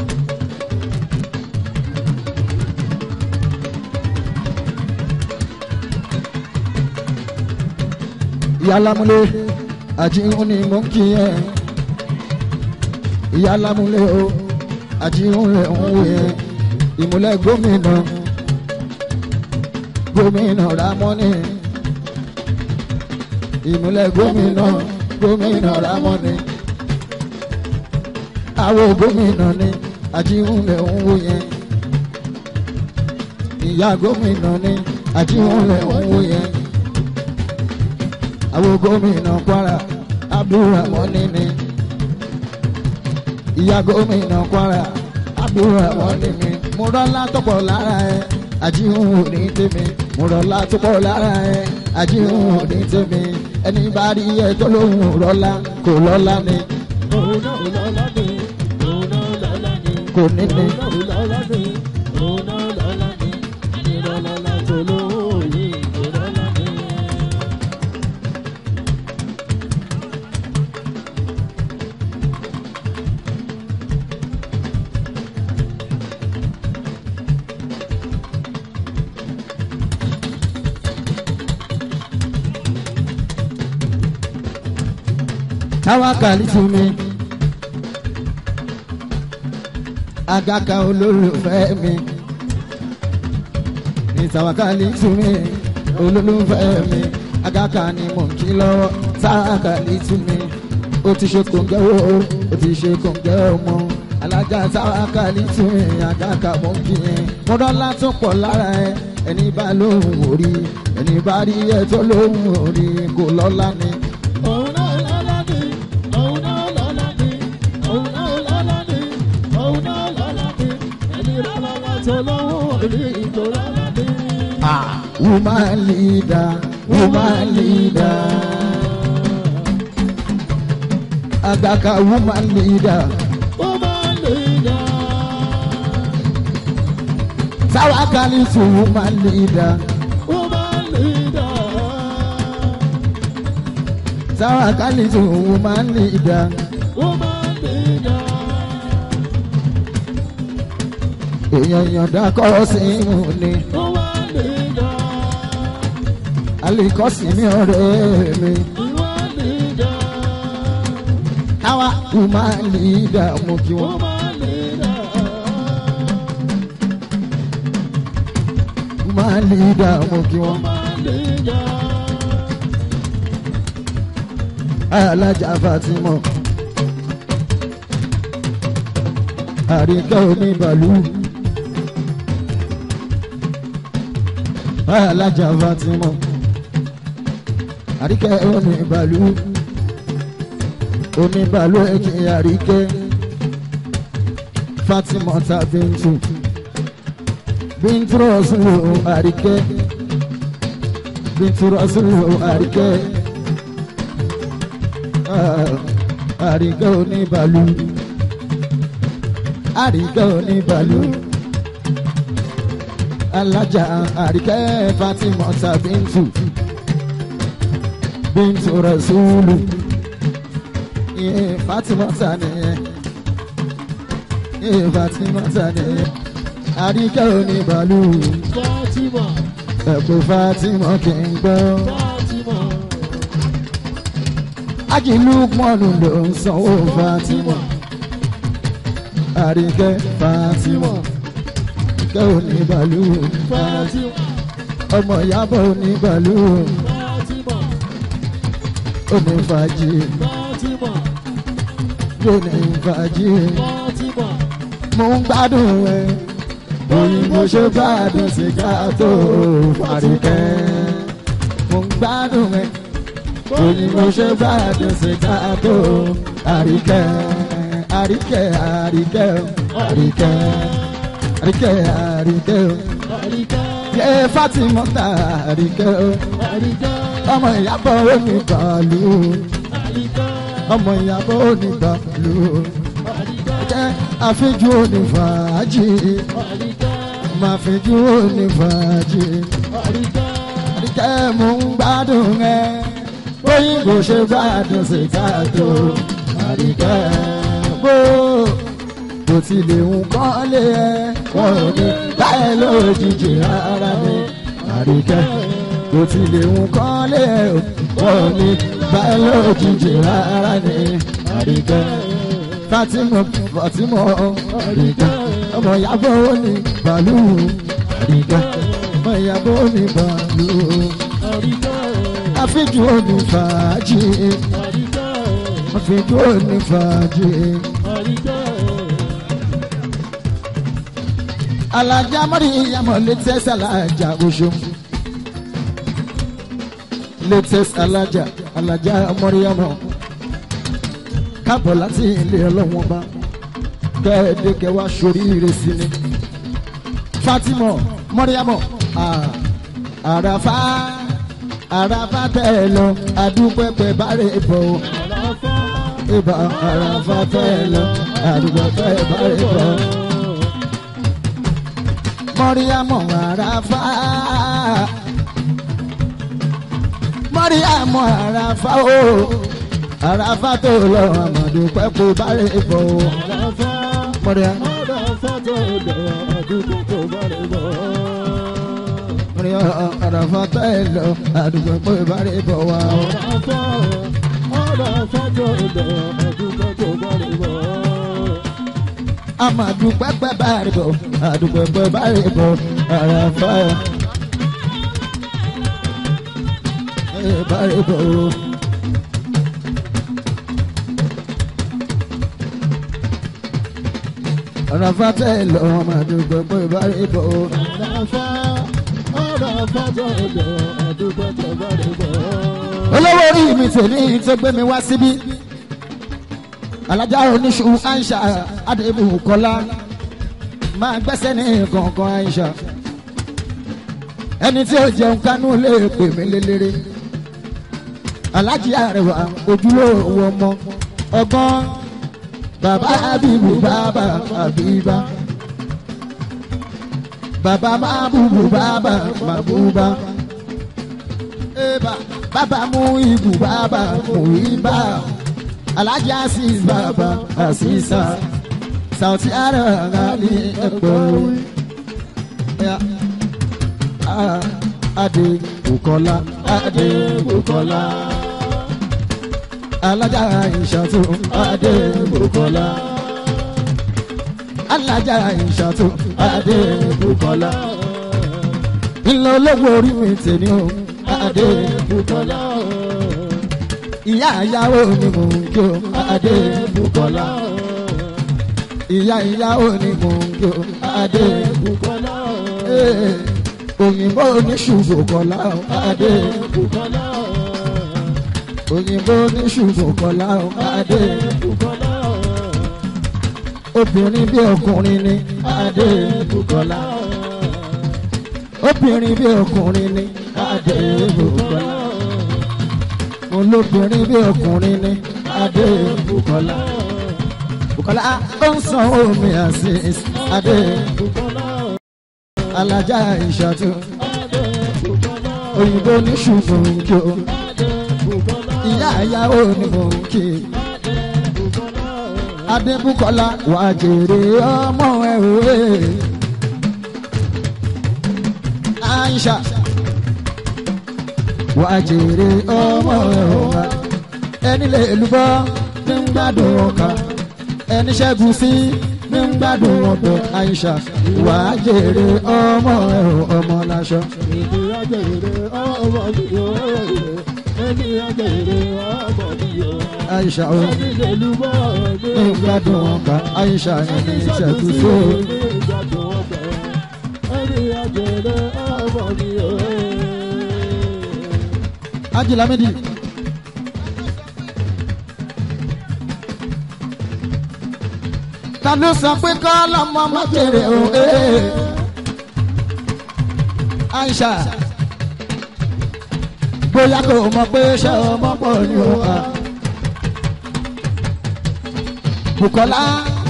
S3: ìyá Lámúlé àjíhùn ni mò ń kí ẹ ìyá Lámúlé o àjíhùn rẹ̀ ń wò yẹn ìmúlẹ̀ gómìnà gómìnà Ramoni ìmúlẹ̀ gómìnà gómìnà Ramoni àwọn gómìnà ní àjíhùnlẹ̀ ń wò yẹn ìyá gómìnà ní àjíhùnlẹ̀ ń wò yẹn àwọn gómìnà Kwara Abdulrahmoni ní ìyá gómìnà Kwara Abdulrahmoni ní mo rọ́lá tọ́pọ̀ lára ẹ àjíhùn ní tèmi mo rọ́lá tọ́pọ̀ lára ẹ àjíhùn ní tèmi ẹni bá rí ẹ tó lóhùn rọ́lá kò lọ́lá ni
S4: òun náà lọ́la ni òun náà lọ́la ni
S3: kò ní ni.
S4: òun náà lọ́la ni òun náà lọ́la ni ìrọ̀lọ́la tó lóhùn orí ìkọ̀rọ̀lá ni.
S3: Tawakali to me agaka olólùfẹ́ mi ní tawakali to me olólùfẹ́ mi agaka ni mò ń kí lọ́wọ́ tawakali to me ó ti ṣe kòǹgẹ́ o ó ti ṣe kòǹgẹ́ ọmọ alájà tawakali to me agaka mò ń kí yẹn mo dọ́là tó pọ̀ lára ẹ ẹni bá lóhùn orí ẹni bá rí ẹ tó lóhùn orí kò lọ́lá ni.
S4: òun náà lọ́la ni òun náà lọ́la ni òun náà lọ́la ni òun náà lọ́la ni ẹni ìrọ̀lọ́la tó lóhùn orí ìkọ̀rọ̀lá ni.
S3: Ah, woman leader, woman leader. Agaka woman leader.
S4: woman leader.
S3: Tawakali to woman leader.
S4: woman leader.
S3: Tawakali to woman leader.
S4: woman leader.
S3: Èèyàn yọ̀ǹda kọ́ sí mu ni.
S4: woman leader.
S3: Alikọ́ sí mi ọ̀rẹ́ mi.
S4: woman leader.
S3: Tawa woman leader mo kí wọn.
S4: woman leader.
S3: Woman leader mo kí wọn.
S4: woman leader.
S3: Alájà Fatima. Àríkẹ́ omi bàlú. Alájà Fatima. Àríkẹ́ omi bàlú. Omi bàlú ẹ̀kí àríkẹ́. Fatima ta Bintu. Bintu Rasulu àríkẹ́. Bintu Rasulu àríkẹ́. Àríkẹ́ oní bàlú. Àríkẹ́ oní bàlú. Alájà àríkẹ́ Fatima ta Bintu. Bintu Rasulu. Iye Fatima ta nìyẹn. Iye Fatima ta nìyẹn. Àríkẹ́ oní bàlú.
S4: Fatima.
S3: Ẹ̀pẹ́ Fatima kì í gbọ́.
S4: Fatima.
S3: Ajílù pọ́nù ló ń sanwó Fatima. Àríkẹ́ Fatima. àríkẹ́ òní bàálù
S4: Fatima,
S3: ọmọ ìyábọ̀ òní bàálù
S4: Fatima,
S3: òní fàájì
S4: Fatima,
S3: òní fàájì
S4: Fatima.
S3: mo ń gbádùn ẹ òyìnbó ṣe gbádùn sìgá tó àríkẹ́ mo ń gbádùn ẹ òyìnbó ṣe gbádùn sìgá tó àríkẹ́ àríkẹ́ àríkẹ́ àríkẹ́ àríkẹ́ àríkẹ́ yẹ Fatima ta àríkẹ́ ọmọ ìyàbọ̀ òní bàálù ọmọ ìyàbọ̀ òní bàálù jẹ́ àfijù òní fàájì máa fijù òní fàájì àríkẹ́ mo ń gbádùn ẹ òyìnbó ṣe gbádùn sìgá tó àríkẹ́ bó bó tilẹ̀ ń kọ́lé ẹ wọ́n ò ní báyẹ̀ lójijì rárá ni àríkẹ́ bó tilẹ̀ ń kọ́lé ẹ wọ́n ò ní báyẹ̀ lójijì rárá ni àríkẹ́ Fatima Fatima àríkẹ́ ọmọ ìyàbọ̀ òní bàálù àríkẹ́ ọmọ ìyàbọ̀ òní bàálù àfijù òní fàájì àfijù òní fàájì. Alájà Mariam latest alájà oṣù latest alájà alájà Mariam kábọ̀ láti ilé ọlọ́wọ́n bá kẹ́ẹ̀dẹ́kẹ́ wá sóríire sí ni Fatima Mariam àràfà àràfà tẹ̀ lọ adúpẹ́pẹ́ bárẹ̀ bọ̀ ibà àràfà tẹ̀ lọ adúpẹ́pẹ́ bárẹ̀ bọ̀. Mariam àràfà Mariam àràfà o àràfà tó lọ àmọ̀dù pẹ́pẹ́ bárẹ̀ bọ̀ o. Mariam
S4: Àràfà tó lọ àdúgbò tó bárẹ̀ bọ̀.
S3: Mariam àràfà tó lọ àdúgbò pẹ́pẹ́ bárẹ̀ bọ̀ wá o.
S4: Àràfà Àràfà tó lọ àdúgbò tó bárẹ̀ bọ̀.
S3: Amadu pẹpẹ bari bọ, adugbo pẹpẹ bari bọ, àràfà bari bọ. Àràfà tẹ lọ, amadu pẹpẹ bari bọ.
S4: Àràfà Àràfà tó lọ àdúgbò tó bárẹ̀ bọ̀.
S3: Olówó orí mi tèmi tó gbé mi wá síbí. Alájà oníṣu Aisha Adébùkọ́lá máa gbẹ́sẹ̀ ní kọ̀ọ̀kan Aisha ẹni tí ó jẹun kánú lè pè mí lélẹ́rẹ́ Alájì Arewa ojúlówó ọmọ ọgbọ́n bàbá Abibu bàbá Abiba bàbá Mabubu bàbá Mabuba bàbá Muibu bàbá Muiba. Alhaji Asis Baba Asisa Saoti Arewa ní ẹ̀pọ̀ Adébùkọ́lá Adébùkọ́lá Alájà Aishatu Adébùkọ́lá Alájà Aishatu Adébùkọ́lá ìlọ olówó orí mi tèmi o Adébùkọ́lá ìyá ìyàwó ni mò ń jó Adébùkọ́lá ìyá ìyàwó ni mò ń jó Adébùkọ́lá òyìnbó ní ṣùgbọ́kọ́lá Adébùkọ́lá òyìnbó ní ṣùgbọ́kọ́lá Adébùkọ́lá obìnrin bí ọkùnrin ni Adébùkọ́lá obìnrin bí ọkùnrin ni Adébùkọ́lá olóbìnrin bí ọkùnrin ni Adébùkọ́lá Bùkọ́lá ó ń san omi àti Adébùkọ́lá Alájà Aishatu òyìnbó ní ṣùgbọ́n kí o ìyá ìyàwó ni mò ń kí Adébùkọ́lá wà jèrè ọmọ ẹ̀ òwe Aisha wà jèrè ọmọ ẹ̀ òwe ẹni lè lùbọ́ ní gbádùn ọkà ẹni ṣẹ́gun sí ní ní gbádùn ọbẹ̀ Aisha ìwà jèrè ọmọ ẹ̀ ọmọ láṣọ.
S4: Èmi àjèrè ọmọ mi yóò rẹ̀. Èmi àjèrè ọmọ mi yóò rẹ̀.
S3: Aisha o
S4: Èmi lè lu bọ́
S3: ní
S4: ọ̀rẹ́.
S3: gbádùn ọba Aisha ẹni ìṣẹ́kù sí o.
S4: Èmi ìgbàdùn ọbẹ̀. Èmi àjèrè ọmọ mi yóò rẹ̀.
S3: Ajilamidi. Ta ló sọ pé kọ́ lọ́mọ má jèrè o? Aisha bóyá kò mọ̀ pé ṣé ọmọ pọ̀ ní o. Bukola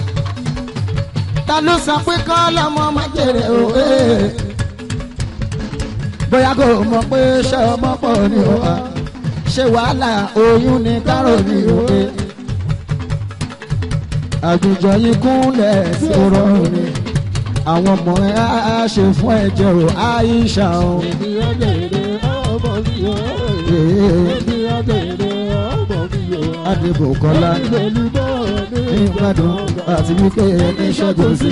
S3: ta ló sọ pé kọ́ lọ́mọ má jèrè o? Bóyá kò mọ̀ pé ṣé ọmọ pọ̀ ní o. Ṣé wàhálà oyún ní kárò ní o? Àgùjọ yìí kúnlẹ̀ sí rọrùn ni àwọn ọmọ ẹ á ṣe fún ẹ̀jẹ̀ o Aisha o.
S4: Èmi àjèrè ọmọ mi yóò rẹ̀. Èmi àjèrè ọmọ mi yóò rẹ̀.
S3: Adébùkọ́lá
S4: Èmi lè lu bọ́ ọ̀rẹ́.
S3: ní gbádùn àti wípé ẹni ṣẹ́gun sí.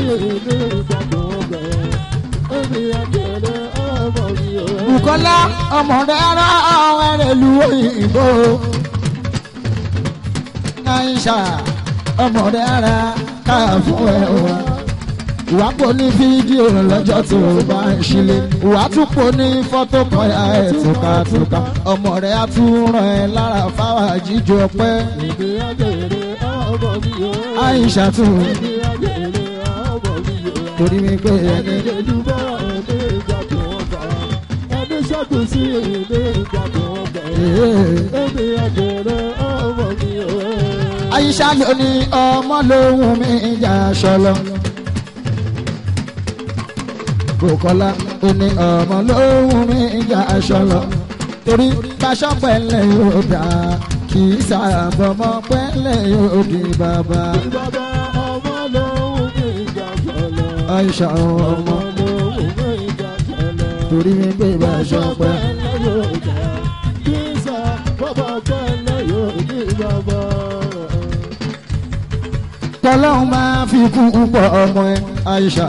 S3: Bùkọ́lá ọmọ rẹ̀ rán ọ̀rẹ́ rẹ̀ lu òyìnbó. Aisha ọmọ rẹ̀ ara ká fún ẹ o. Ìwà pò ní fídíò lọ́jọ́ tó bá ń ṣílé. Ìwà tún pò ní fọ́tò kan ya ẹ̀ tùkàtùkà. Ọmọ rẹ̀ á tún ràn ẹ́ lára fáwọn àjíjọ pẹ́. Aisha tún torí mi pé ẹni. Aisha ló ní ọmọ lóhùn mi ìjà ṣọlọ. Bukola ó ní ọmọ lóhùn mi ìjà ṣọlọ. Torí báṣọ pẹ̀lẹ́ yóò dá kì í sàbọ̀mọ́ pẹ̀lẹ́ yóò di bàbá. Aisha ọmọ torí mi pé báṣọ pẹ́. Tọ́lọ́hún máa fi kú pọ̀ ọmọ ẹ Aisha.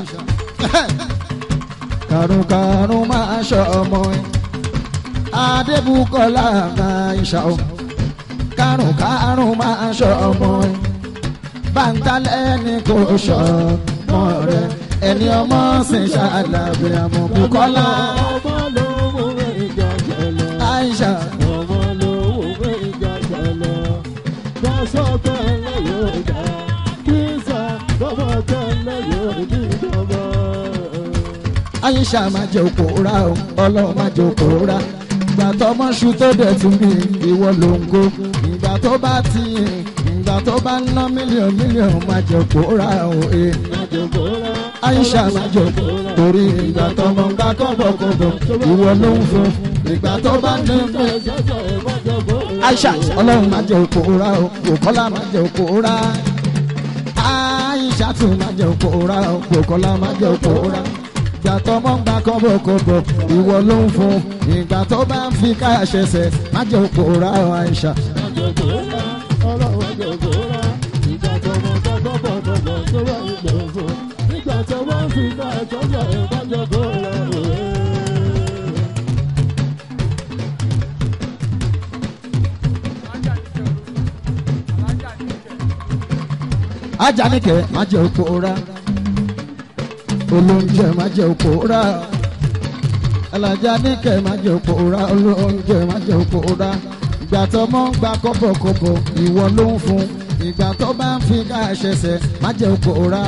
S3: Karùn-karùn máa ṣọ ọmọ ẹ Adébùkọ́lá Aisha o. Karùn-karùn máa ṣọ ọmọ ẹ Bàǹtálẹ́ ni kò ṣọ ọmọ rẹ ẹni ọmọ sì ṣàlàbí àmọ́ Bùkọ́lá Aisha. Aisha máa jẹ òkúra o Ọlọ́run máa jẹ òkúra. Ìgbà tó mọ́ṣú tó dẹ̀ tún bí ìwọ ló ń kó. Ìgbà tó bá ti ìgbà tó bá ń ná mílíọ̀nù mílíọ̀nù máa jẹ òkúra o. Aisha máa jẹ òkúra torí ìgbà tó mọ̀ ń gbà kọ́bọ̀kọ́bọ̀ ìwọ ló ń fún. Ìgbà tó bá ní pé Aisha Ọlọ́run máa jẹ òkúra o Bukola máa jẹ òkúra. Aisha tún máa jẹ òkúra o Bukola máa jẹ òkúra. Ìgbà tó mọ̀ ń gbà kọ́bọ̀kọ́bọ̀ ìwọ ló ń fún. Ìgbà tó bá ń fi káyà ṣẹṣẹ máa jẹ òkúra o Aisha. Ajanike má jẹ òkúra. Olóúnjẹ má jẹ òkúra. Alájanike má jẹ òkúra. Olóúnjẹ má jẹ òkúra. Ìgbà tó mọ̀ ń gba kọ́bọ̀kọ́bọ̀ ìwọ ló ń fún. Ìgbà tó bá ń fi ká ṣẹṣẹ má jẹ òkúra.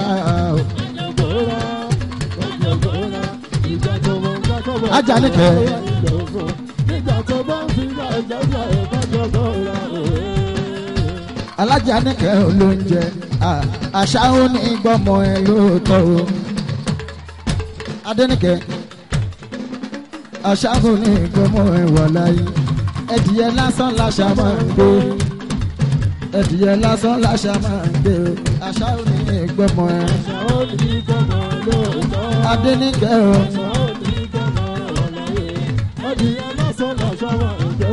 S3: Ajanike. Alájanike olóúnjẹ àṣà ó ní gbọ́mọ ẹ lóòótọ́ o. Adénìkẹ́ àṣà ó ní gbọ́mọ ẹ wà láyé. Ẹdìyẹ lásán láṣà máa ń gbé. Ẹdìyẹ lásán láṣà máa ń gbé. Àṣà ó ní gbọ́mọ ẹ. Adénìkẹ́ o. Ẹdìyẹ lásán láṣà máa ń gbé.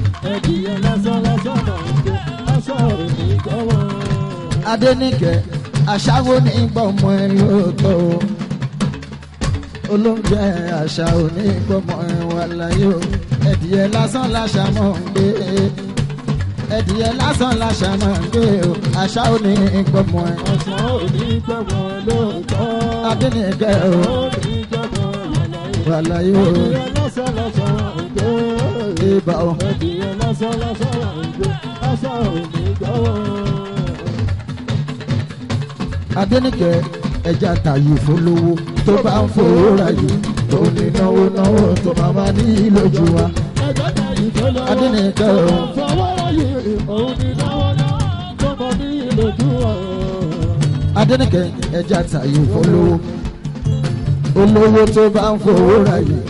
S3: Ẹdìyẹ lásán láṣà máa ń gbé. Àṣà ó ní gbọ́mọ ẹ. Adénìkẹ́ aṣáwo ní gbọmọ ẹ lóòótọ́ o olóúnjẹ àṣà ò ní gbọmọ ẹ wà láyé o ẹdìyẹ lásán láṣà mọ̀ ń gbé ẹdìyẹ lásán láṣà mọ̀ ń gbé o àṣà ò ní gbọmọ ẹ.
S4: àṣà ò ní gbọmọ ẹ lóòótọ́.
S3: adínìkẹ́ o
S4: ó ní gbọmọ ẹ
S3: wà láyé o
S4: ẹdìyẹ lásán lásán ń gbé.
S3: ibà o
S4: ẹdìyẹ lásán lásán ń gbé. àṣà ò ní gbọmọ ẹ.
S3: adínìkẹ́ ẹja tàyè fólówó tó bá ń fowó ra yìí tó ní náwó náwó tó máa máa ní lójú wa. adínìkẹ́ o adínìkẹ́ ẹja tàyè fólówó olówó tó bá ń fowó ra yìí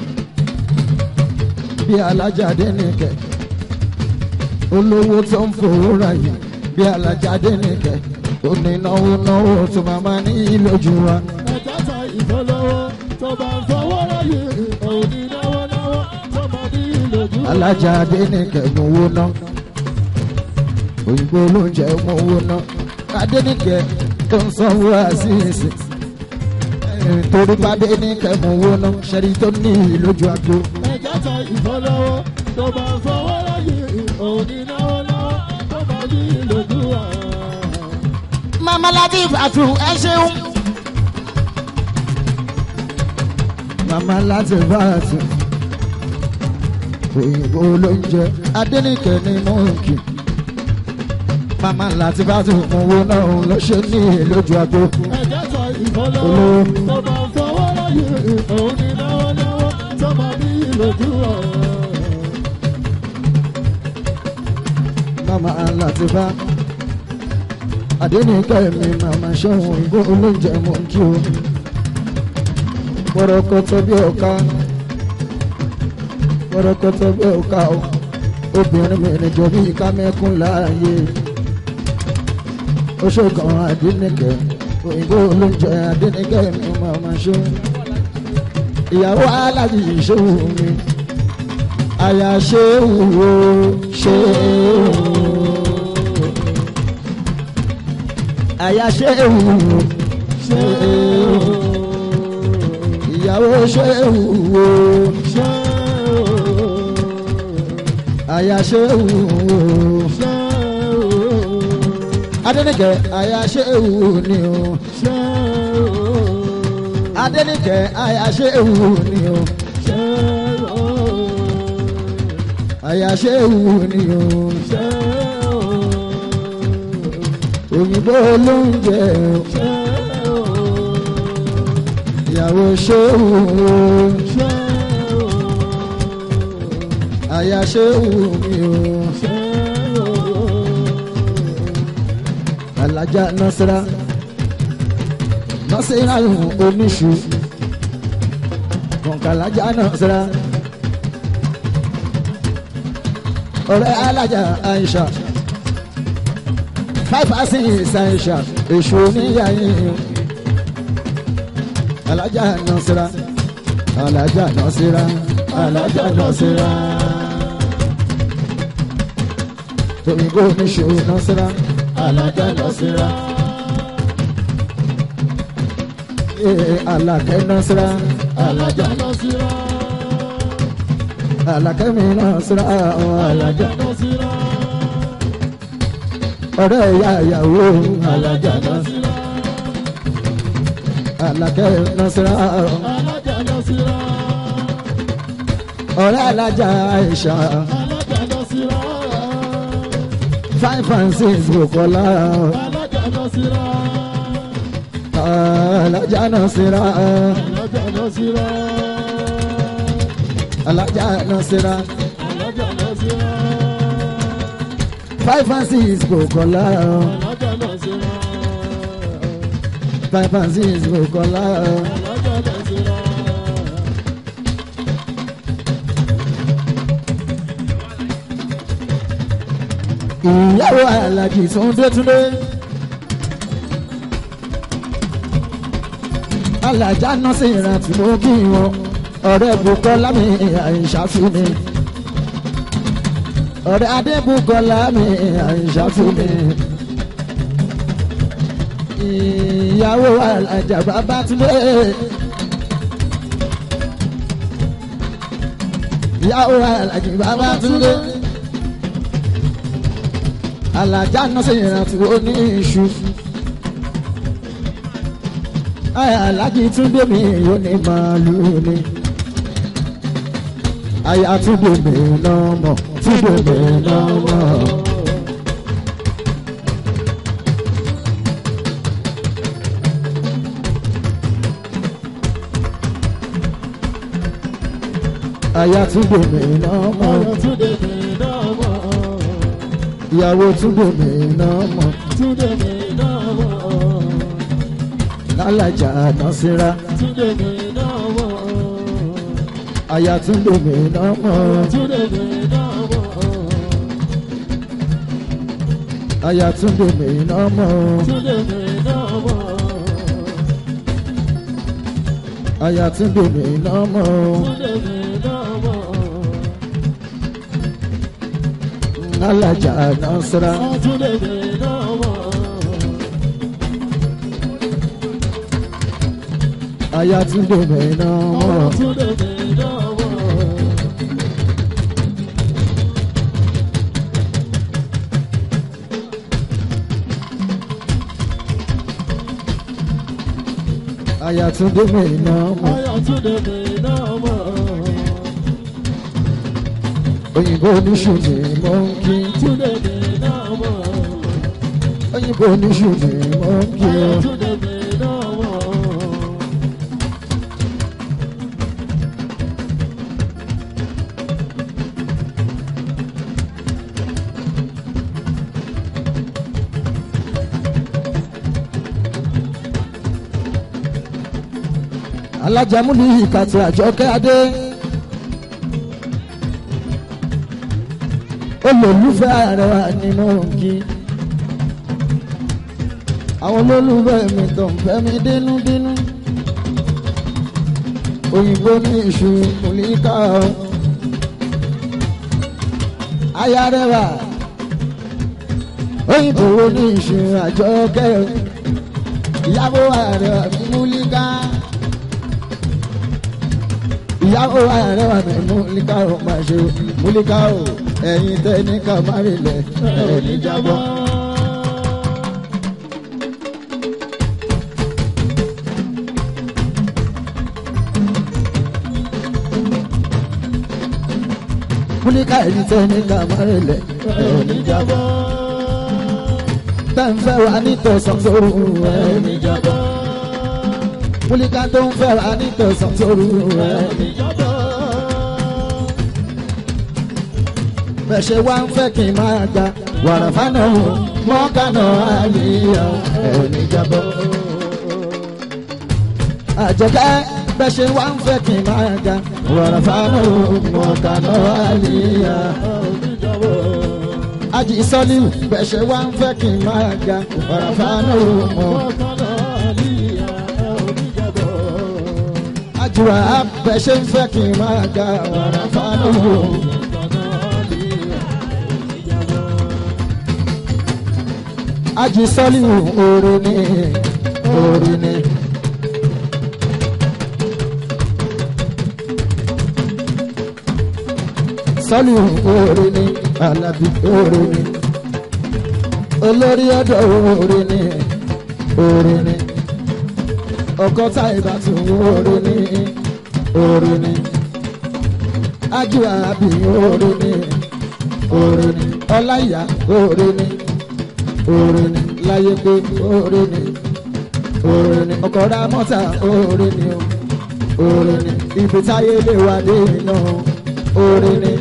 S3: bí alájà adínìkẹ́ olówó tó ń fowó ra yìí bí alájà adínìkẹ́ ó ní náwó náwó tó máa máa ní lójú wa.
S4: ẹ̀jẹ̀ ta ìfọlọ́wọ́ tó bá ń fọwọ́ ráyè òní náwó náwó tó máa ní lójú wa.
S3: alájà adénìkẹ́ mú owó ná òyìnbó olóúnjẹ mú owó ná adénìkẹ́ tó ń sanwó àṣìṣe torí bá adénìkẹ́ mú owó ná ṣẹ́rí tó ní lójú àgbo.
S4: ẹ̀jẹ̀ ta ìfọlọ́wọ́ tó bá ń fọwọ́ ráyè òní náwó náwó tó máa ní lójú wa.
S3: Mama Latif àtù ẹ ṣeun. Mama Latif àtù òyìnbó olóúnjẹ Adénìkẹ́ ní mọ́ọ̀kì. Mama Latif àtù owó náà ló ṣe ní lójú àgbo.
S4: ẹ̀jẹ̀ ta ìfọlọ́wọ́ tó bá ń fọwọ́ ráyè òní náwó náwó tó máa ní lójú wa.
S3: Mama Latif àtù. Adénìkẹ́ mi màmá ṣẹ́wọ̀n ìgbó olóúnjẹ mọ̀ kí o pọ̀rọ̀kọ̀tọ̀ bí ọ̀ka pọ̀rọ̀kọ̀tọ̀ bí ọ̀ka o obìnrin mi níjọ bí ká mẹ́kún láàyè ó ṣègùn Adénìkẹ́ òyìnbó olóúnjẹ Adénìkẹ́ mi màmá ṣe ìyàwó aláàjì ìṣòwò mi àyà ṣe wò ṣe wò. àyà ṣe wù ṣe wù ìyàwó ṣe wù ṣe wù àyà ṣe wù ṣe wù Adénìkẹ́ àyà ṣe wù ni o ṣe wù Adénìkẹ́ àyà ṣe wù ni o ṣe wù àyà ṣe wù ni o ṣe wù òyìnbó olóúnjẹ ìyàwó ṣéwù àyà ṣéwù mi o alájà nọ́sírà nọ́sírà oníṣu kọ̀ǹkàlájà nọ́sírà ọ̀rẹ́ alájà Aisha five percent essential èṣù oníyàyìn alájà nọ́sírà alájà nọ́sírà alájà nọ́sírà òyìnbó oníṣù nọ́sírà alájà nọ́sírà alákẹ́ nọ́sírà alájà nọ́sírà alákẹ́ mi nọ́sírà alájà nọ́sírà ọ̀rẹ́ ìyá ìyàwó alájà nọ́sírà alákẹ́ nọ́sírà
S4: alájà nọ́sírà
S3: ọ̀rẹ́ alájà Aisha
S4: alájà nọ́sírà
S3: five and six Bukola
S4: alájà nọ́sírà
S3: alájà nọ́sírà
S4: alájà nọ́sírà
S3: alájà nọ́sírà
S4: alájà nọ́sírà
S3: five and six Bukola
S4: alájà nọ́sírà
S3: five and six Bukola
S4: alájà nọ́sírà.
S3: ìyàwó alájì Túndé Túndé alájà nọ́sírà tí mo kí wọn ọ̀rẹ́ Bukola mi Àìṣà fún mi ọ̀rẹ́ Adébùkọ́lá mi Àìṣà fún mi ìyàwó alájà bàbá túnbẹ. ìyàwó alájà bàbá túnbẹ. alájà náà ṣe ìrántí ó ní iṣu. alájì túnbẹ mi ò ní màálù ni. àyà túnbẹ mi náà mọ̀ túnbẹ mi náà mọ̀. Aya túnbẹ mi náà mọ̀. Ìyàwó túnbẹ mi náà mọ̀. Lálàjà Násírà. Aya túnbẹ mi náà mọ̀. Aya túnbẹ mi náà mọ̀. Aya túnbẹ mi náà mọ̀. Lálàjà Násírà. Aya túnbẹ mi náà mọ̀. Aya túnbẹ mi náà mọ̀. Òyìnbó oníṣù ni mo ń kí. Òyìnbó oníṣù ni mo ń kí. Alájàmúlì ìkàtì Àjọkẹ́ Adé. Olólùfẹ́ Àrẹwà ni mo ń kí. Àwọn olólùfẹ́ mi tó ń fẹ́ mi dínúdínú. Òyìnbó ní iṣu Mùlíkà o. Aya Àrẹwà. Òyìnbó ní iṣu Àjọkẹ́ o. Ìyàwó Àrẹwà mi Mùlíkà. Ìyàwó Àrẹwà mi Mùlíkà o máa ṣe Mùlíkà o. Ẹ̀yin tẹ́ ní kàmárìlẹ̀ ẹ̀ ní jábọ́. Mùlíkà ẹ̀yin tẹ́ ní kàmárìlẹ̀ ẹ̀ ní jábọ́. Tẹ́ ń fẹ́ wa nítòsán sóru ẹ̀ ní jábọ́. Mùlíkà tó ń fẹ́ wa nítòsán sóru ẹ̀ ní jábọ́. Bẹ̀ṣẹ̀ wá ń fẹ́ kí n máa gba wàràfánà mọ́kànà àlìyá ẹ̀ẹ́nì jábọ́. Àjọkẹ́ bẹ̀ṣẹ̀ wá ń fẹ́ kí n máa gba wàràfánà mọ́kànà àlìyá ẹ̀ẹ́nì jábọ́. Àjì Sọ́líù bẹ̀ṣẹ̀ wá ń fẹ́ kí n máa gba wàràfánà mọ́kànà àlìyá ẹ̀ẹ́nì jábọ́. Àjùwà bẹ̀ṣẹ̀ ń fẹ́ kí n máa gba wàràfánà mọ́kànà. Àjì Sọ́líù oore ni oore ni. Sọ́líù oore ni Àlàbí oore ni. Olórí ọ̀dọ́ oore ni oore ni. Ọkọ Táìbàtù oore ni oore ni. Àjù Àbí oore ni oore ni. Ọláìyá oore ni. Oore ni láyé pé oore ni oore ni ọkọ̀ ra mọ́tà oore ni o oore ni ibi táyé lè wá dé iná oore ni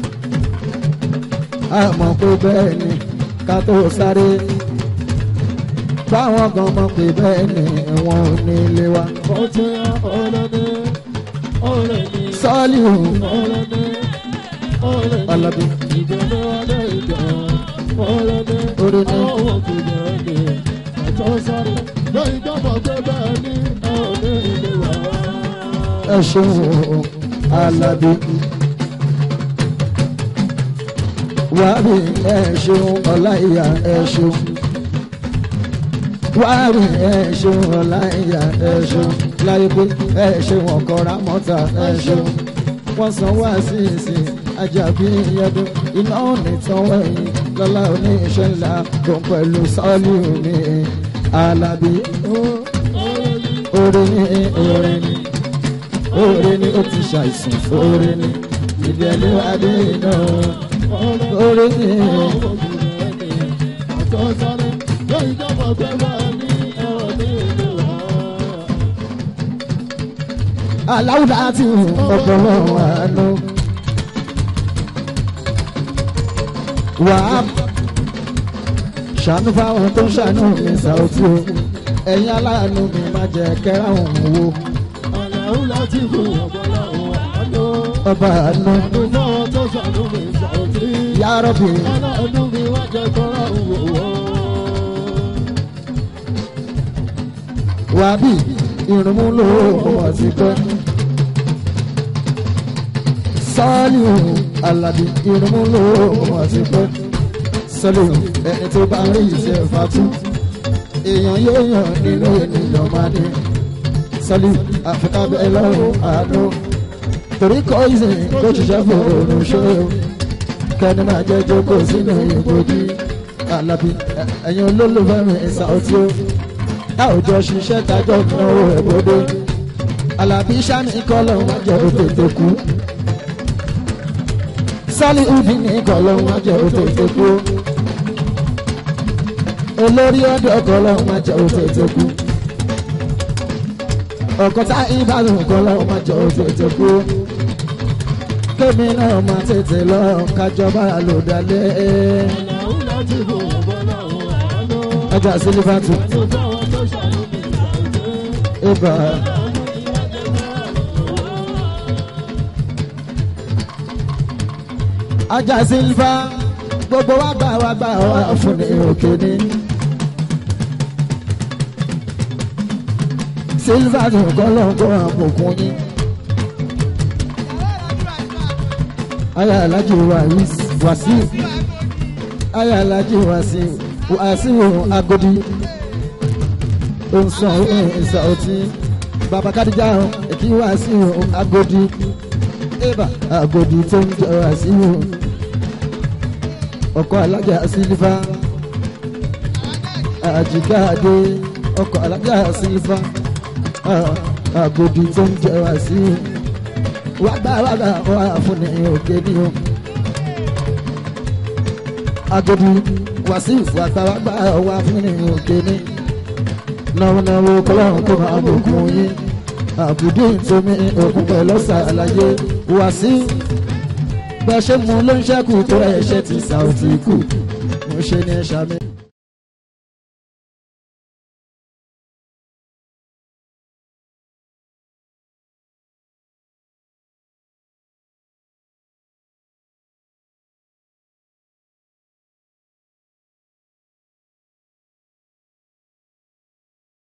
S3: àmọ́ pé bẹ́ẹ̀ ni ká tó sáré báwọn gan mọ̀ pé bẹ́ẹ̀ ni wọn ò ní ilé wa.
S4: Ọtún ya ọ̀rẹ́ mi ọ̀rẹ́ mi
S3: Sọ́líù
S4: ọ̀rẹ́ mi ọ̀rẹ́ mi
S3: Alábí
S4: ìjọba ọ̀rẹ́ ìjọ ọ̀rẹ́ mi
S3: oore ni.
S4: àwọn kùdìẹ̀ mi àtọ́ sáré lóyún jọ̀bọ̀ pé bẹ́ẹ̀ ni ọ̀rẹ́ ilé wa.
S3: Ẹ ṣeun o Alábí wàbí ẹ ṣeun Ọláìyá ẹ ṣeun wá rí ẹ ṣeun ọláìyá ẹ ṣeun láyé pé ẹ ṣeun ọkọ̀ra mọ́ta ẹ ṣeun wọ́n san wá sí ìsìn ajábí ìyẹ́dún iná òní tán wẹ̀yìn lọ́lá oníṣẹ́ ńlá tó ń pẹ̀lú sọ́ọ̀lì mi alábí oore ní oore ní oore ní ó ti ṣàìsàn oore ní ìdílé adé náà oore ní. aláwùdá àti ọ̀pọ̀lọpọ̀ àánú wàá ṣàánú fáwọn tó ń ṣàánú mi Saoti o ẹ̀yin aláàánú mi má jẹ́ kẹ́rà òun wo.
S4: aláwùdá ti fún ọ̀pọ̀lọpọ̀ àánú
S3: ọba àánú
S4: fáwọn tó ṣàánú mi Saoti
S3: ya Rabbi
S4: aláàánú mi má jẹ́ kẹ́rà òun wo.
S3: wàá bì irunmú ló mọ̀ sí pẹ́ sọ́ọ̀lì alábì irunmú ló mọ̀ sí pẹ́ sọ́ọ̀lì ẹni tó bá rí iṣẹ́ fatú èèyàn yóò yàn nínú ènìyàn máa ní sọ́ọ̀lì àfikà bẹ́ẹ̀ lọ́rùn àánú torí kọ́ ìsìn kó ṣiṣẹ́ fún òòrùn ṣó kẹ́ni máa jẹ́ jókòó sínú ìbòjì alábì ẹ̀yin olólùfẹ́ mi Saoti o àwùjọ ṣiṣẹ́ tájọ́ náwó ẹ̀bọ́dé alábí sani kọ́lọ́ wọn jẹ́ òtètè kú sálí ubi ní kọ́lọ́ wọn jẹ́ òtètè kú olórí ọ̀dọ́ kọ́lọ́ wọn jẹ́ òtètè kú ọ̀kọ́tà ìbàdàn kọ́lọ́ wọn jẹ́ òtètè kú kémi náà máa tètè lọ kájọba ló dalẹ̀ ọjà sílífàtù. Eba ajá sílvá gbogbo wa gbà wá gbà wá fún ní òkè ní sílvá tó kọ́ lọ́kọ́ àpòkùn yín ayé alájí Wàsíù ayé alájí Wàsíù Wàsíù Agodi onsan Saoti baba Kadija èkì Wàsíù Agodi eba Agodi tó ń jẹ Wàsíù ọkọ alájà sílífà àjìgáàdé ọkọ alájà sílífà Agodi tó ń jẹ Wàsíù wàgbà wàgbà wà fún ní òkè ní o Agodi Wàsíù wàgbà wàgbà wà fún ní òkè ní náwó náwó kọlọ́run kó máa bòkun yín àbùdí ìtomi òkun pẹ̀lú ṣàlàyé Wàsíù bẹ́ẹ̀ ṣe mú ló ń ṣẹ́kù tó ẹ̀ ṣe ti Saoti kù mo ṣe ní ẹ̀ṣà mi.